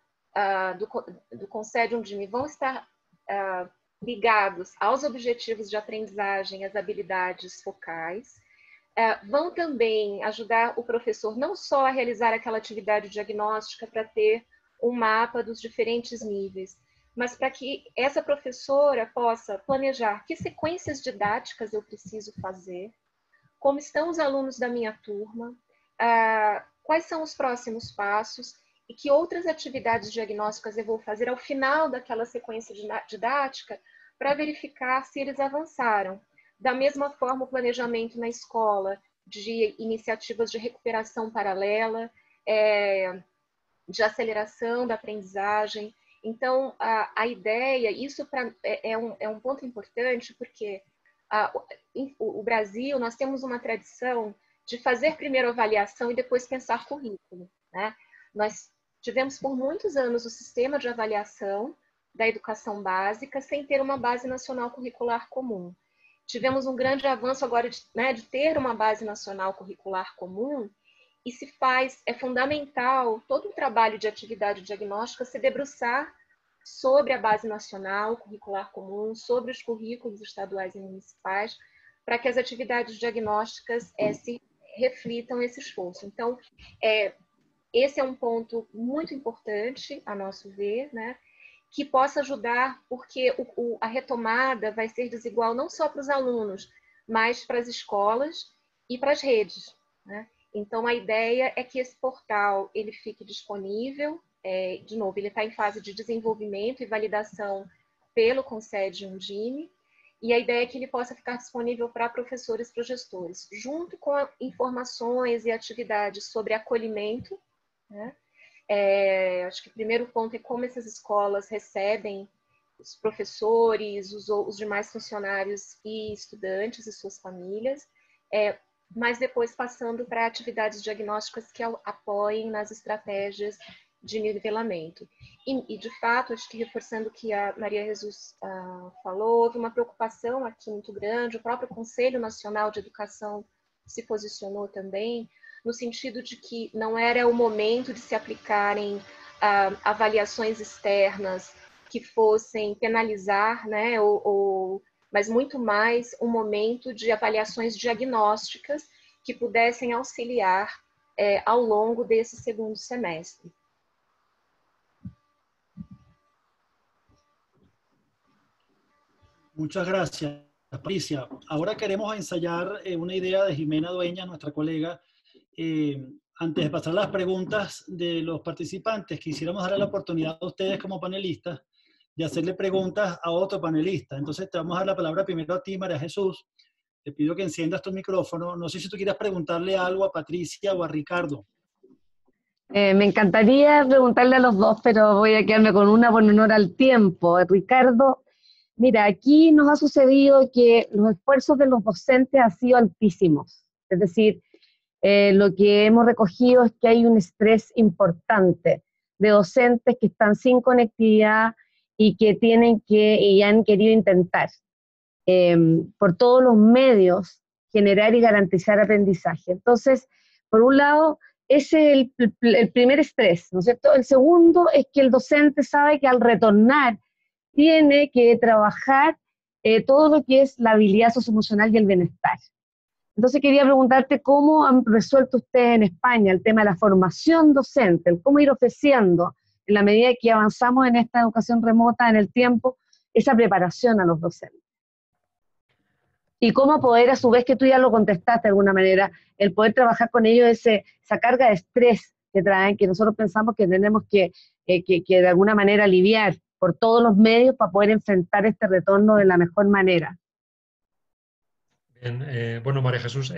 do Concede Undime vão estar ligados aos objetivos de aprendizagem, às habilidades focais, vão também ajudar o professor não só a realizar aquela atividade diagnóstica para ter um mapa dos diferentes níveis, mas para que essa professora possa planejar que sequências didáticas eu preciso fazer, como estão os alunos da minha turma, quais são os próximos passos e que outras atividades diagnósticas eu vou fazer ao final daquela sequência didática para verificar se eles avançaram. Da mesma forma, o planejamento na escola de iniciativas de recuperação paralela, de aceleração da aprendizagem. Então, a ideia, isso é um ponto importante, porque o Brasil, nós temos uma tradição de fazer primeiro avaliação e depois pensar currículo, né? Nós tivemos por muitos anos o sistema de avaliação da educação básica sem ter uma base nacional curricular comum. Tivemos um grande avanço agora de ter uma base nacional curricular comum, e é fundamental todo o trabalho de atividade diagnóstica se debruçar sobre a base nacional curricular comum, sobre os currículos estaduais e municipais, para que as atividades diagnósticas se reflitam esse esforço. Então, esse é um ponto muito importante, a nosso ver, né? Que possa ajudar, porque a retomada vai ser desigual não só para os alunos, mas para as escolas e para as redes, né? Então, a ideia é que esse portal ele fique disponível, de novo, ele está em fase de desenvolvimento e validação pelo Concede Undime, e a ideia é que ele possa ficar disponível para professores e para gestores, junto com informações e atividades sobre acolhimento, né? Acho que o primeiro ponto é como essas escolas recebem os professores, os demais funcionários e estudantes e suas famílias, mas depois passando para atividades diagnósticas que apoiem nas estratégias de nivelamento. E, de fato, acho que reforçando o que a Maria Jesus falou, houve uma preocupação aqui muito grande, o próprio Conselho Nacional de Educação se posicionou também, no sentido de que não era o momento de se aplicarem avaliações externas que fossem penalizar, né, mas muito mais um momento de avaliações diagnósticas que pudessem auxiliar ao longo desse segundo semestre. Muchas gracias, Patricia. Ahora queremos ensayar una idea de Jimena Dueñas, nuestra colega. Antes de pasar las preguntas de los participantes, quisiéramos darle la oportunidad a ustedes como panelistas de hacerle preguntas a otro panelista. Entonces te vamos a dar la palabra primero a ti, María Jesús. Te pido que enciendas tu micrófono. No sé si tú quieras preguntarle algo a Patricia o a Ricardo. Me encantaría preguntarle a los dos, pero voy a quedarme con una por honor al tiempo. Ricardo, mira, aquí nos ha sucedido que los esfuerzos de los docentes han sido altísimos. Es decir, lo que hemos recogido es que hay un estrés importante de docentes que están sin conectividad y que tienen que, y han querido intentar, por todos los medios, generar y garantizar aprendizaje. Entonces, por un lado, ese es el primer estrés, ¿no es cierto? El segundo es que el docente sabe que al retornar tiene que trabajar todo lo que es la habilidad socioemocional y el bienestar. Entonces quería preguntarte cómo han resuelto ustedes en España el tema de la formación docente, el cómo ir ofreciendo, en la medida que avanzamos en esta educación remota en el tiempo, esa preparación a los docentes. Y cómo poder, a su vez, que tú ya lo contestaste de alguna manera, el poder trabajar con ellos esa carga de estrés que traen, que nosotros pensamos que tenemos que de alguna manera aliviar por todos los medios para poder enfrentar este retorno de la mejor manera. Bien, bueno, María Jesús,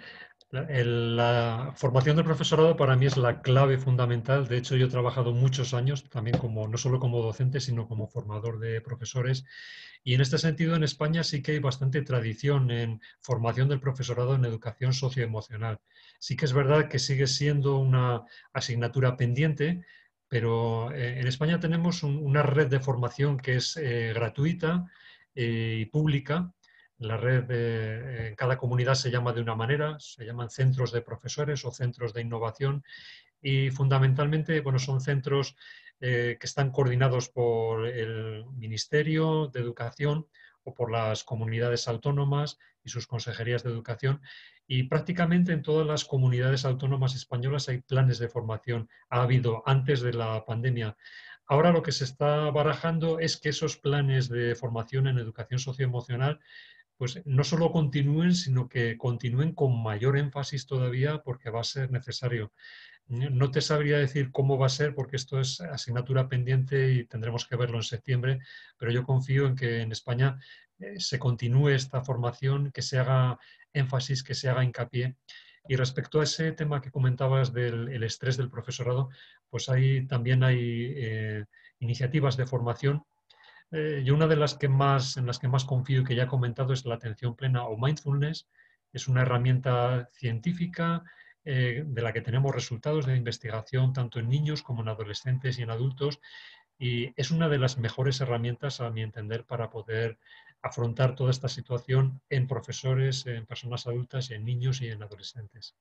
la formación del profesorado para mí es la clave fundamental. De hecho, yo he trabajado muchos años también no solo como docente, sino como formador de profesores. Y en este sentido, en España sí que hay bastante tradición en formación del profesorado en educación socioemocional. Sí que es verdad que sigue siendo una asignatura pendiente, pero en España tenemos una red de formación que es gratuita y pública. La red en cada comunidad se llama de una manera, se llaman centros de profesores o centros de innovación, y fundamentalmente, bueno, son centros que están coordinados por el Ministerio de Educación o por las comunidades autónomas y sus consejerías de educación, y prácticamente en todas las comunidades autónomas españolas hay planes de formación. Ha habido antes de la pandemia. Ahora lo que se está barajando es que esos planes de formación en educación socioemocional pues no solo continúen, sino que continúen con mayor énfasis todavía, porque va a ser necesario. No te sabría decir cómo va a ser, porque esto es asignatura pendiente y tendremos que verlo en septiembre, pero yo confío en que en España se continúe esta formación, que se haga énfasis, que se haga hincapié. Y respecto a ese tema que comentabas del estrés del profesorado, pues también hay iniciativas de formación. Yo una de las en las que más confío y que ya he comentado es la atención plena o mindfulness. Es una herramienta científica de la que tenemos resultados de investigación tanto en niños como en adolescentes y en adultos, y es una de las mejores herramientas, a mi entender, para poder afrontar toda esta situación en profesores, en personas adultas, en niños y en adolescentes.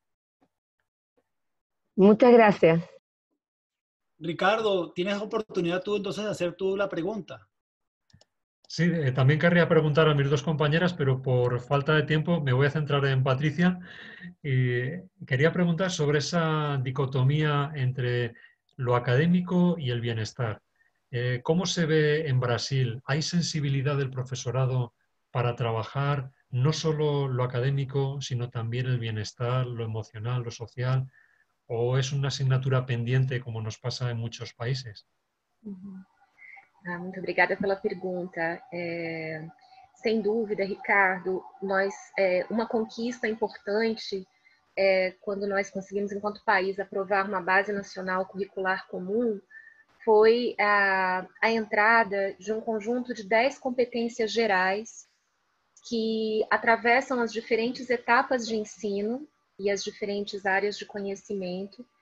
Muchas gracias. Ricardo, tienes oportunidad tú entonces de hacer tú la pregunta. Sí, también querría preguntar a mis dos compañeras, pero por falta de tiempo me voy a centrar en Patricia. Quería preguntar sobre esa dicotomía entre lo académico y el bienestar. ¿Cómo se ve en Brasil? ¿Hay sensibilidad del profesorado para trabajar no solo lo académico, sino también el bienestar, lo emocional, lo social? ¿O es una asignatura pendiente como nos pasa en muchos países? Muito obrigada pela pergunta. Sem dúvida, Ricardo, uma conquista importante quando nós conseguimos, enquanto país, aprovar uma base nacional curricular comum foi a entrada de um conjunto de 10 competências gerais que atravessam as diferentes etapas de ensino e as diferentes áreas de conhecimento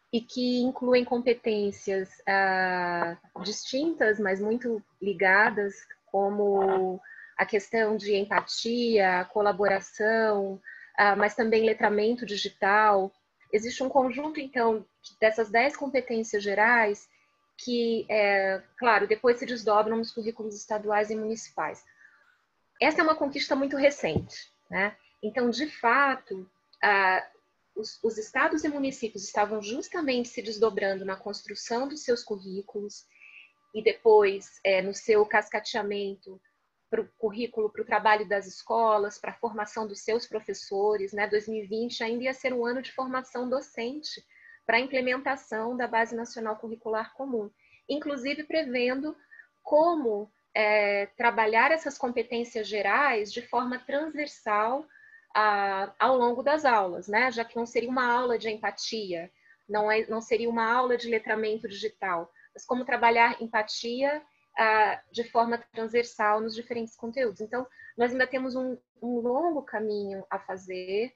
e que incluem competências distintas, mas muito ligadas, como a questão de empatia, colaboração, mas também letramento digital. Existe um conjunto, então, dessas 10 competências gerais que, claro, depois se desdobram nos currículos estaduais e municipais. Essa é uma conquista muito recente, né? Então, de fato, os estados e municípios estavam justamente se desdobrando na construção dos seus currículos e depois no seu cascateamento para o currículo, para o trabalho das escolas, para a formação dos seus professores, né? 2020 ainda ia ser um ano de formação docente para a implementação da Base Nacional Curricular Comum, inclusive prevendo como trabalhar essas competências gerais de forma transversal ao longo das aulas, né? Já que não seria uma aula de empatia, não seria uma aula de letramento digital, mas como trabalhar empatia de forma transversal nos diferentes conteúdos. Então, nós ainda temos um longo caminho a fazer.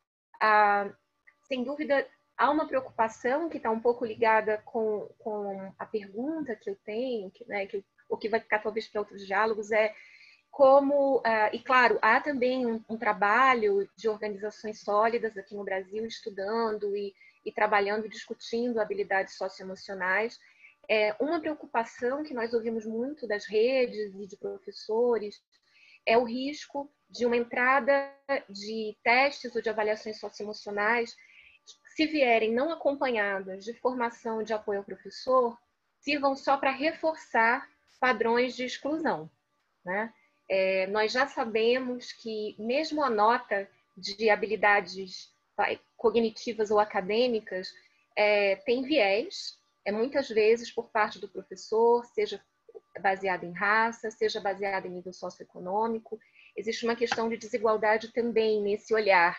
Sem dúvida, há uma preocupação que está um pouco ligada com a pergunta que eu tenho, o que vai ficar talvez para outros diálogos, é como, e claro, há também um trabalho de organizações sólidas aqui no Brasil, estudando e trabalhando e discutindo habilidades socioemocionais. Uma preocupação que nós ouvimos muito das redes e de professores é o risco de uma entrada de testes ou de avaliações socioemocionais que, se vierem não acompanhadas de formação de apoio ao professor, sirvam só para reforçar padrões de exclusão, né? Nós já sabemos que mesmo a nota de habilidades cognitivas ou acadêmicas tem viés, muitas vezes por parte do professor, seja baseado em raça, seja baseado em nível socioeconômico. Existe uma questão de desigualdade também nesse olhar.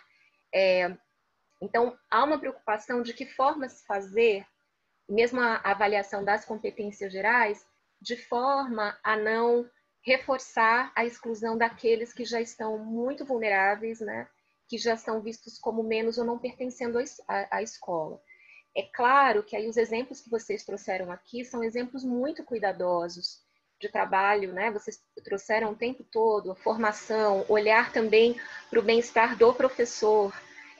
Então, há uma preocupação de que forma se fazer, mesmo a avaliação das competências gerais, de forma a não reforçar a exclusão daqueles que já estão muito vulneráveis, né? Que já são vistos como menos ou não pertencendo à escola. É claro que aí os exemplos que vocês trouxeram aqui são exemplos muito cuidadosos de trabalho, né? Vocês trouxeram o tempo todo a formação, olhar também para o bem-estar do professor.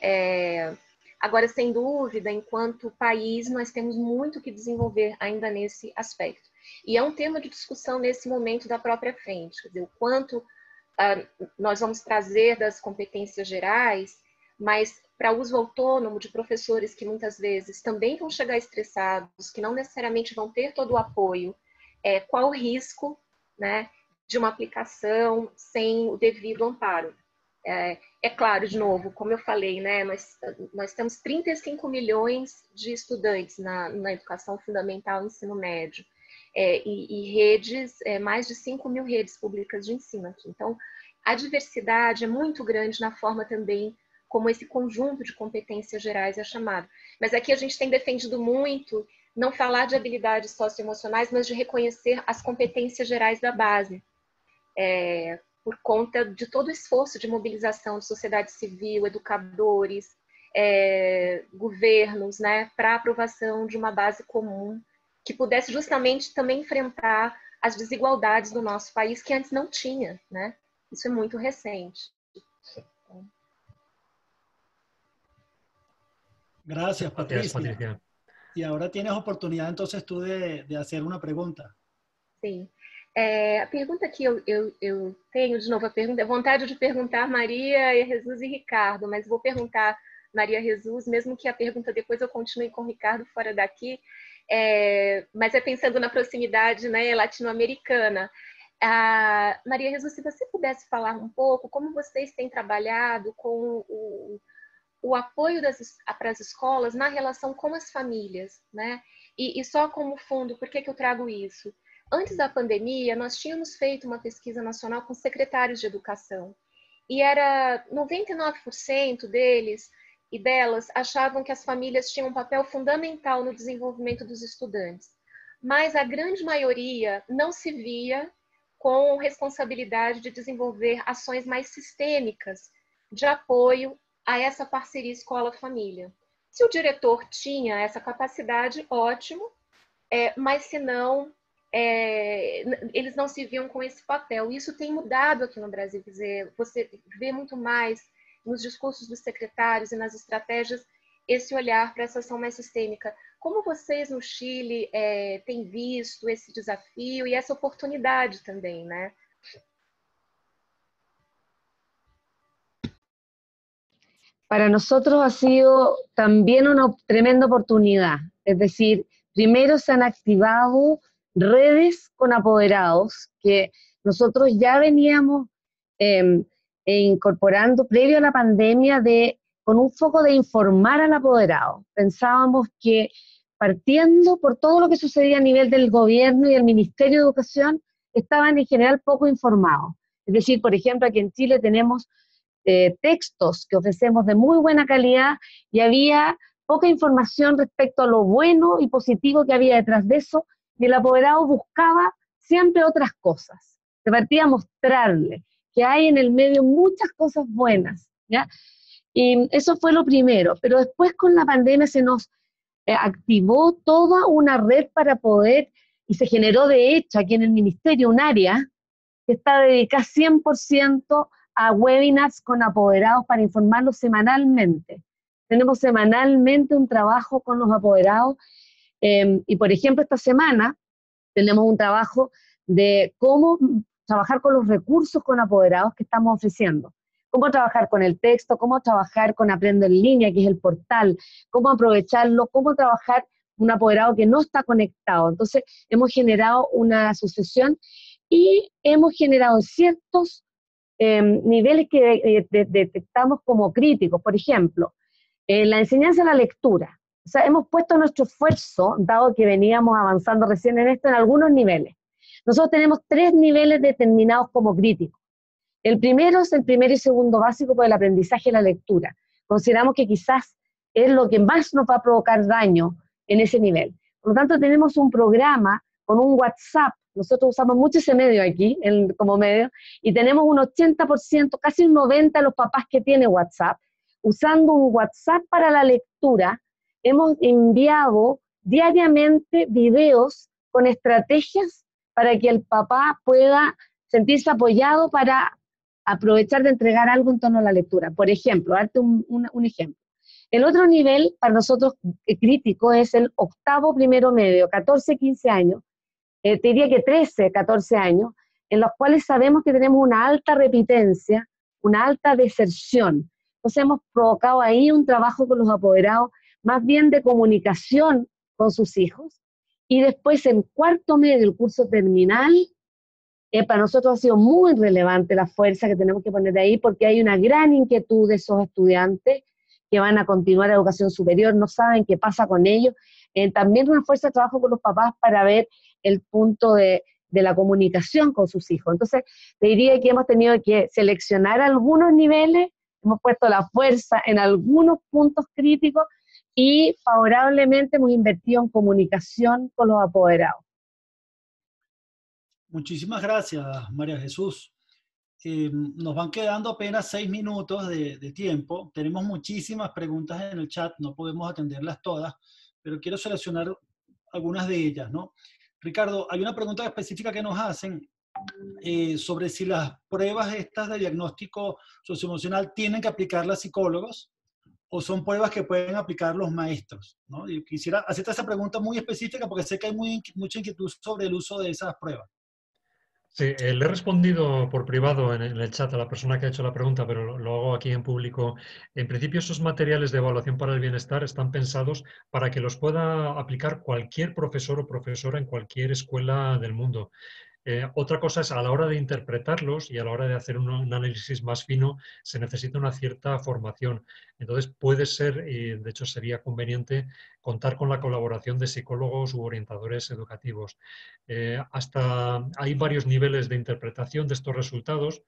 Agora, sem dúvida, enquanto país, nós temos muito que desenvolver ainda nesse aspecto. E é um tema de discussão nesse momento da própria frente, quer dizer, o quanto nós vamos trazer das competências gerais, mas para uso autônomo de professores que muitas vezes também vão chegar estressados, que não necessariamente vão ter todo o apoio, qual o risco, né, de uma aplicação sem o devido amparo? Claro, de novo, como eu falei, né, nós temos 35 milhões de estudantes na educação fundamental e ensino médio, e redes, mais de 5 mil redes públicas de ensino aqui. Então, a diversidade é muito grande na forma também como esse conjunto de competências gerais é chamado. Mas aqui a gente tem defendido muito não falar de habilidades socioemocionais, mas de reconhecer as competências gerais da base, por conta de todo o esforço de mobilização de sociedade civil, educadores, governos, né, para a aprovação de uma base comum que pudesse justamente também enfrentar as desigualdades do nosso país, que antes não tinha, né? Isso é muito recente. Gracias, Patricia. Y ahora tienes oportunidad entonces tú de hacer una pregunta. Sim. A pergunta que eu tenho, de novo, a vontade de perguntar Maria, Jesus e Ricardo, mas vou perguntar Maria Jesus, mesmo que a pergunta depois eu continue com o Ricardo fora daqui, mas pensando na proximidade, né, latino-americana. Maria Jesus, se você pudesse falar um pouco como vocês têm trabalhado com o apoio para as escolas na relação com as famílias, né? E só como fundo, por que eu trago isso? Antes da pandemia, nós tínhamos feito uma pesquisa nacional com secretários de educação e 99% deles e delas achavam que as famílias tinham um papel fundamental no desenvolvimento dos estudantes, mas a grande maioria não se via com responsabilidade de desenvolver ações mais sistêmicas de apoio a essa parceria escola-família. Se o diretor tinha essa capacidade, ótimo, mas se não, eles não se viam com esse papel. Isso tem mudado aqui no Brasil, quer dizer, você vê muito mais nos discursos dos secretários e nas estratégias esse olhar para essa ação mais sistêmica. Como vocês no Chile têm visto esse desafio e essa oportunidade também, né? Para nosotros ha sido también una tremenda oportunidad. Es decir, primero se han activado redes con apoderados que nosotros ya veníamos incorporando previo a la pandemia con un foco de informar al apoderado. Pensábamos que partiendo por todo lo que sucedía a nivel del gobierno y el Ministerio de Educación, estaban en general poco informados. Es decir, por ejemplo, aquí en Chile tenemos textos que ofrecemos de muy buena calidad y había poca información respecto a lo bueno y positivo que había detrás de eso, y el apoderado buscaba siempre otras cosas. De partida mostrarle que hay en el medio muchas cosas buenas, ¿ya? Y eso fue lo primero, pero después con la pandemia se nos activó toda una red para poder, y se generó de hecho aquí en el Ministerio un área que está dedicada 100% a webinars con apoderados para informarlos semanalmente. Tenemos semanalmente un trabajo con los apoderados y por ejemplo esta semana tenemos un trabajo de cómo trabajar con los recursos con apoderados que estamos ofreciendo. Cómo trabajar con el texto, cómo trabajar con Aprendo en Línea, que es el portal, cómo aprovecharlo, cómo trabajar un apoderado que no está conectado. Entonces hemos generado una asociación y hemos generado ciertos niveles que detectamos como críticos. Por ejemplo, la enseñanza de la lectura. O sea, hemos puesto nuestro esfuerzo, dado que veníamos avanzando recién en esto, en algunos niveles. Nosotros tenemos 3 niveles determinados como críticos. El primero es el primer y segundo básico por el aprendizaje de la lectura. Consideramos que quizás es lo que más nos va a provocar daño en ese nivel. Por lo tanto, tenemos un programa con un WhatsApp. Nosotros usamos mucho ese medio aquí, como medio, y tenemos un 80%, casi un 90% de los papás que tienen WhatsApp. Usando un WhatsApp para la lectura, hemos enviado diariamente videos con estrategias para que el papá pueda sentirse apoyado para aprovechar de entregar algo en torno a la lectura. Por ejemplo, darte un ejemplo. El otro nivel para nosotros crítico es el octavo primero medio, 14, 15 años, te diría que 13, 14 años, en los cuales sabemos que tenemos una alta repitencia, una alta deserción. Entonces hemos provocado ahí un trabajo con los apoderados, más bien de comunicación con sus hijos, y después en cuarto medio, el curso terminal, para nosotros ha sido muy relevante la fuerza que tenemos que poner ahí, porque hay una gran inquietud de esos estudiantes que van a continuar a educación superior, no saben qué pasa con ellos. También una fuerza de trabajo con los papás para ver el punto de la comunicación con sus hijos. Entonces, te diría que hemos tenido que seleccionar algunos niveles, hemos puesto la fuerza en algunos puntos críticos y favorablemente hemos invertido en comunicación con los apoderados. Muchísimas gracias, María Jesús. Nos van quedando apenas 6 minutos de tiempo. Tenemos muchísimas preguntas en el chat, no podemos atenderlas todas, pero quiero seleccionar algunas de ellas, ¿no? Ricardo, hay una pregunta específica que nos hacen sobre si las pruebas estas de diagnóstico socioemocional tienen que aplicarlas psicólogos o son pruebas que pueden aplicar los maestros, ¿no? Y quisiera hacerte esa pregunta muy específica porque sé que hay mucha inquietud sobre el uso de esas pruebas. Sí, le he respondido por privado en el chat a la persona que ha hecho la pregunta, pero lo hago aquí en público. En principio, esos materiales de evaluación para el bienestar están pensados para que los pueda aplicar cualquier profesor o profesora en cualquier escuela del mundo. Otra cosa es a la hora de interpretarlos y a la hora de hacer un análisis más fino se necesita una cierta formación. Entonces puede ser, y de hecho sería conveniente, contar con la colaboración de psicólogos u orientadores educativos. Hasta hay varios niveles de interpretación de estos resultados.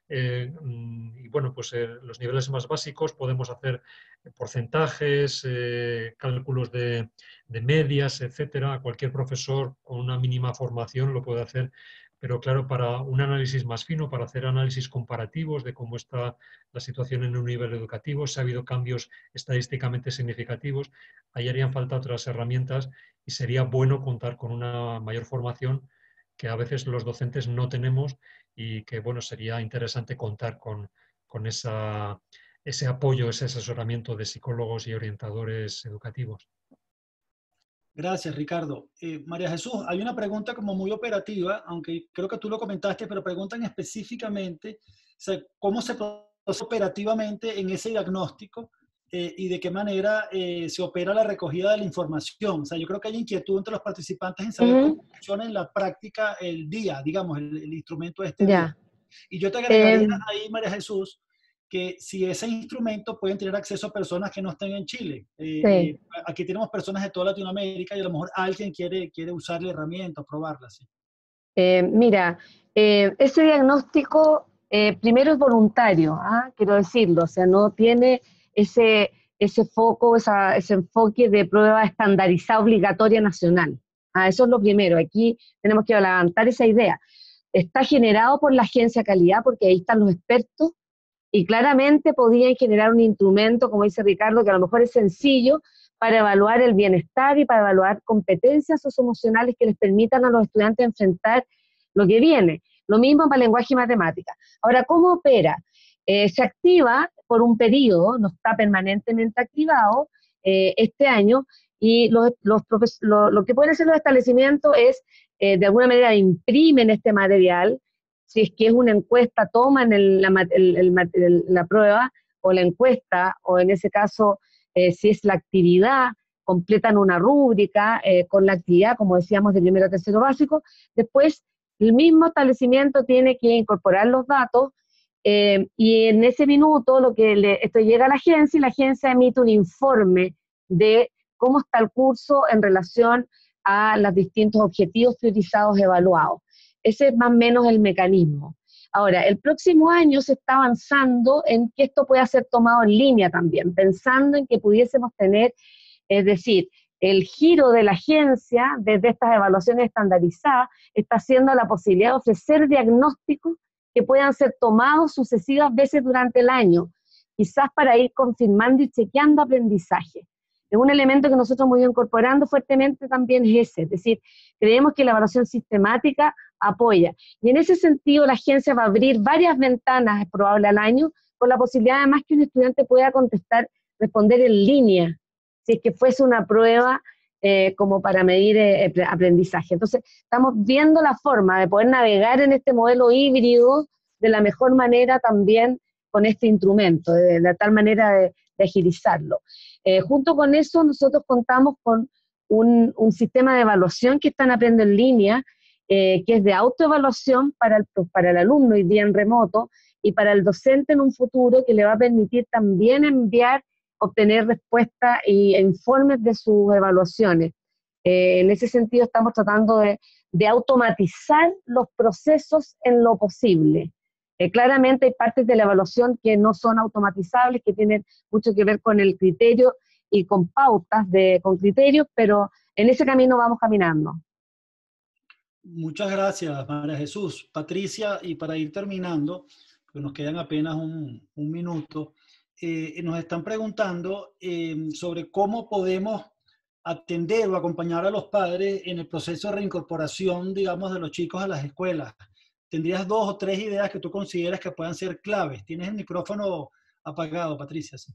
Y bueno, pues los niveles más básicos podemos hacer porcentajes, cálculos de medias, etcétera. Cualquier profesor con una mínima formación lo puede hacer pero claro, para un análisis más fino, para hacer análisis comparativos de cómo está la situación en un nivel educativo, si ha habido cambios estadísticamente significativos, ahí harían falta otras herramientas y sería bueno contar con una mayor formación que a veces los docentes no tenemos y que, bueno, sería interesante contar con ese apoyo, ese asesoramiento de psicólogos y orientadores educativos. Gracias, Ricardo. María Jesús, hay una pregunta como muy operativa, aunque creo que tú lo comentaste, pero preguntan específicamente, o sea, cómo se procede operativamente en ese diagnóstico y de qué manera se opera la recogida de la información. O sea, yo creo que hay inquietud entre los participantes en saber cómo funciona en la práctica el día, digamos, el instrumento de este día. Y yo te agregaría ahí, María Jesús, que si ese instrumento pueden tener acceso a personas que no estén en Chile. Sí. Aquí tenemos personas de toda Latinoamérica y a lo mejor alguien quiere usar la herramienta, probarla. ¿Sí? Mira, ese diagnóstico primero es voluntario, quiero decirlo, o sea, no tiene ese foco, ese enfoque de prueba estandarizada obligatoria nacional. Eso es lo primero, aquí tenemos que levantar esa idea. Está generado por la Agencia de Calidad, porque ahí están los expertos, y claramente podían generar un instrumento, como dice Ricardo, que a lo mejor es sencillo para evaluar el bienestar y para evaluar competencias socioemocionales que les permitan a los estudiantes enfrentar lo que viene. Lo mismo para lenguaje y matemática. Ahora, ¿cómo opera? Se activa por un periodo, no está permanentemente activado este año, y lo que pueden hacer los establecimientos es, de alguna manera, imprimen este material. Si es que es una encuesta, toman la prueba o la encuesta, o en ese caso, si es la actividad, completan una rúbrica con la actividad, como decíamos, de primero a tercero básico. Después, el mismo establecimiento tiene que incorporar los datos y en ese minuto esto llega a la agencia y la agencia emite un informe de cómo está el curso en relación a los distintos objetivos priorizados evaluados. Ese es más o menos el mecanismo. Ahora, el próximo año se está avanzando en que esto pueda ser tomado en línea también, pensando en que pudiésemos tener, es decir, el giro de la agencia desde estas evaluaciones estandarizadas está haciendo la posibilidad de ofrecer diagnósticos que puedan ser tomados sucesivas veces durante el año, quizás para ir confirmando y chequeando aprendizaje. Es un elemento que nosotros hemos ido incorporando fuertemente también es ese, es decir, creemos que la evaluación sistemática apoya. Y en ese sentido la agencia va a abrir varias ventanas, es probable al año, con la posibilidad además que un estudiante pueda responder en línea, si es que fuese una prueba como para medir aprendizaje. Entonces, estamos viendo la forma de poder navegar en este modelo híbrido de la mejor manera también con este instrumento, de tal manera de agilizarlo. Junto con eso, nosotros contamos con un sistema de evaluación que están aprendiendo en línea, que es de autoevaluación para el alumno hoy día en remoto, y para el docente en un futuro, que le va a permitir también obtener respuestas e informes de sus evaluaciones. En ese sentido estamos tratando de automatizar los procesos en lo posible. Claramente hay partes de la evaluación que no son automatizables, que tienen mucho que ver con el criterio y con pautas, con criterios, pero en ese camino vamos caminando. Muchas gracias, María Jesús. Patricia, y para ir terminando, porque nos quedan apenas un minuto, nos están preguntando sobre cómo podemos atender o acompañar a los padres en el proceso de reincorporación, digamos, de los chicos a las escuelas. ¿Tendrías 2 o 3 ideas que tú consideras que puedan ser claves? Tienes el micrófono apagado, Patricia. Sí.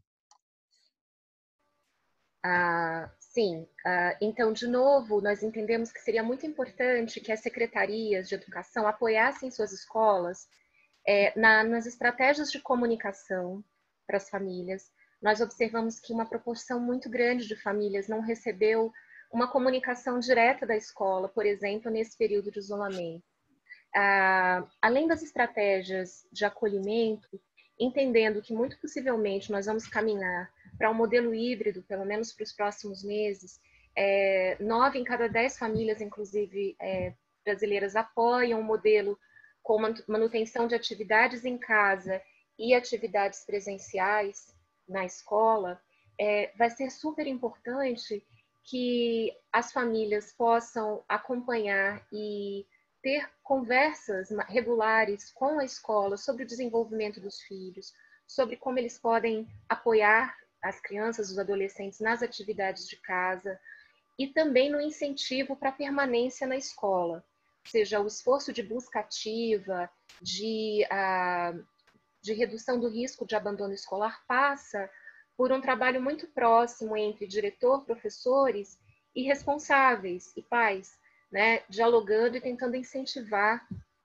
Sim, então, de novo, nós entendemos que seria muito importante que as secretarias de educação apoiassem suas escolas nas estratégias de comunicação para as famílias. Nós observamos que uma proporção muito grande de famílias não recebeu uma comunicação direta da escola, por exemplo, nesse período de isolamento. Além das estratégias de acolhimento, entendendo que muito possivelmente nós vamos caminhar para um modelo híbrido, pelo menos para os próximos meses, 9 em cada 10 famílias, inclusive brasileiras, apoiam o modelo com manutenção de atividades em casa e atividades presenciais na escola. Vai ser super importante que as famílias possam acompanhar e ter conversas regulares com a escola sobre o desenvolvimento dos filhos, sobre como eles podem apoiar as crianças, os adolescentes nas atividades de casa, e também no incentivo para a permanência na escola, seja o esforço de busca ativa, de redução do risco de abandono escolar, passa por um trabalho muito próximo entre diretor, professores e responsáveis e pais, né, dialogando e tentando incentivar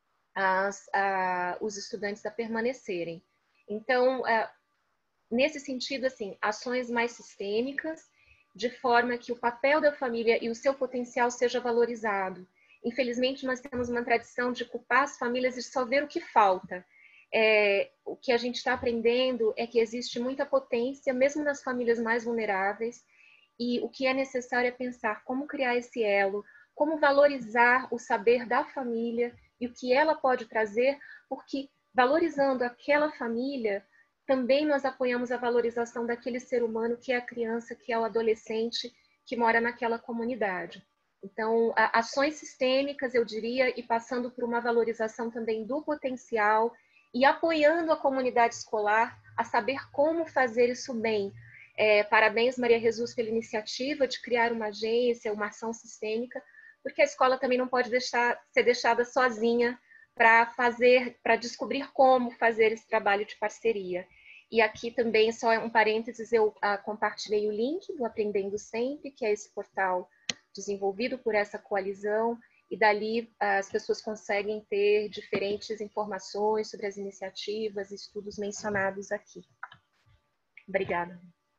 os estudantes a permanecerem. Então, nesse sentido, assim, ações mais sistêmicas, de forma que o papel da família e o seu potencial seja valorizado. Infelizmente, nós temos uma tradição de culpar as famílias e só ver o que falta. O que a gente está aprendendo é que existe muita potência, mesmo nas famílias mais vulneráveis, e o que é necessário é pensar como criar esse elo, como valorizar o saber da família e o que ela pode trazer, porque valorizando aquela família, também nós apoiamos a valorização daquele ser humano que é a criança, que é o adolescente, que mora naquela comunidade. Então, ações sistêmicas, eu diria, e passando por uma valorização também do potencial e apoiando a comunidade escolar a saber como fazer isso bem. Parabéns, Maria Jesus, pela iniciativa de criar uma agência, uma ação sistêmica, porque a escola também não pode ser deixada sozinha para descobrir como fazer esse trabalho de parceria. E aqui também, só um parênteses, eu compartilhei o link do Aprendendo Sempre, que é esse portal desenvolvido por essa coalizão, e dali as pessoas conseguem ter diferentes informações sobre as iniciativas e estudos mencionados aqui. Obrigada.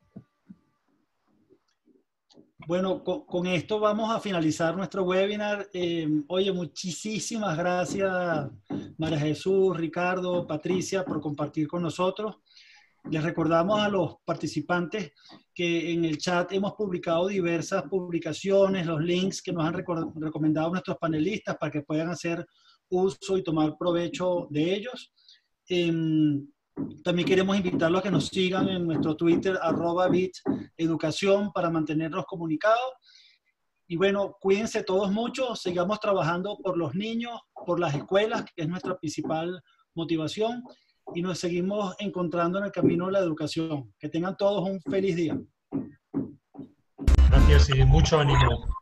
Bueno, con esto vamos a finalizar nuestro webinar. Oye, muchísimas gracias María Jesús, Ricardo, Patricia por compartir con nosotros. Les recordamos a los participantes que en el chat hemos publicado diversas publicaciones, los links que nos han recomendado nuestros panelistas para que puedan hacer uso y tomar provecho de ellos. También queremos invitarlos a que nos sigan en nuestro Twitter, @biteducación, para mantenernos comunicados. Y bueno, cuídense todos mucho, sigamos trabajando por los niños, por las escuelas, que es nuestra principal motivación, y nos seguimos encontrando en el camino de la educación. Que tengan todos un feliz día. Gracias y mucho ánimo.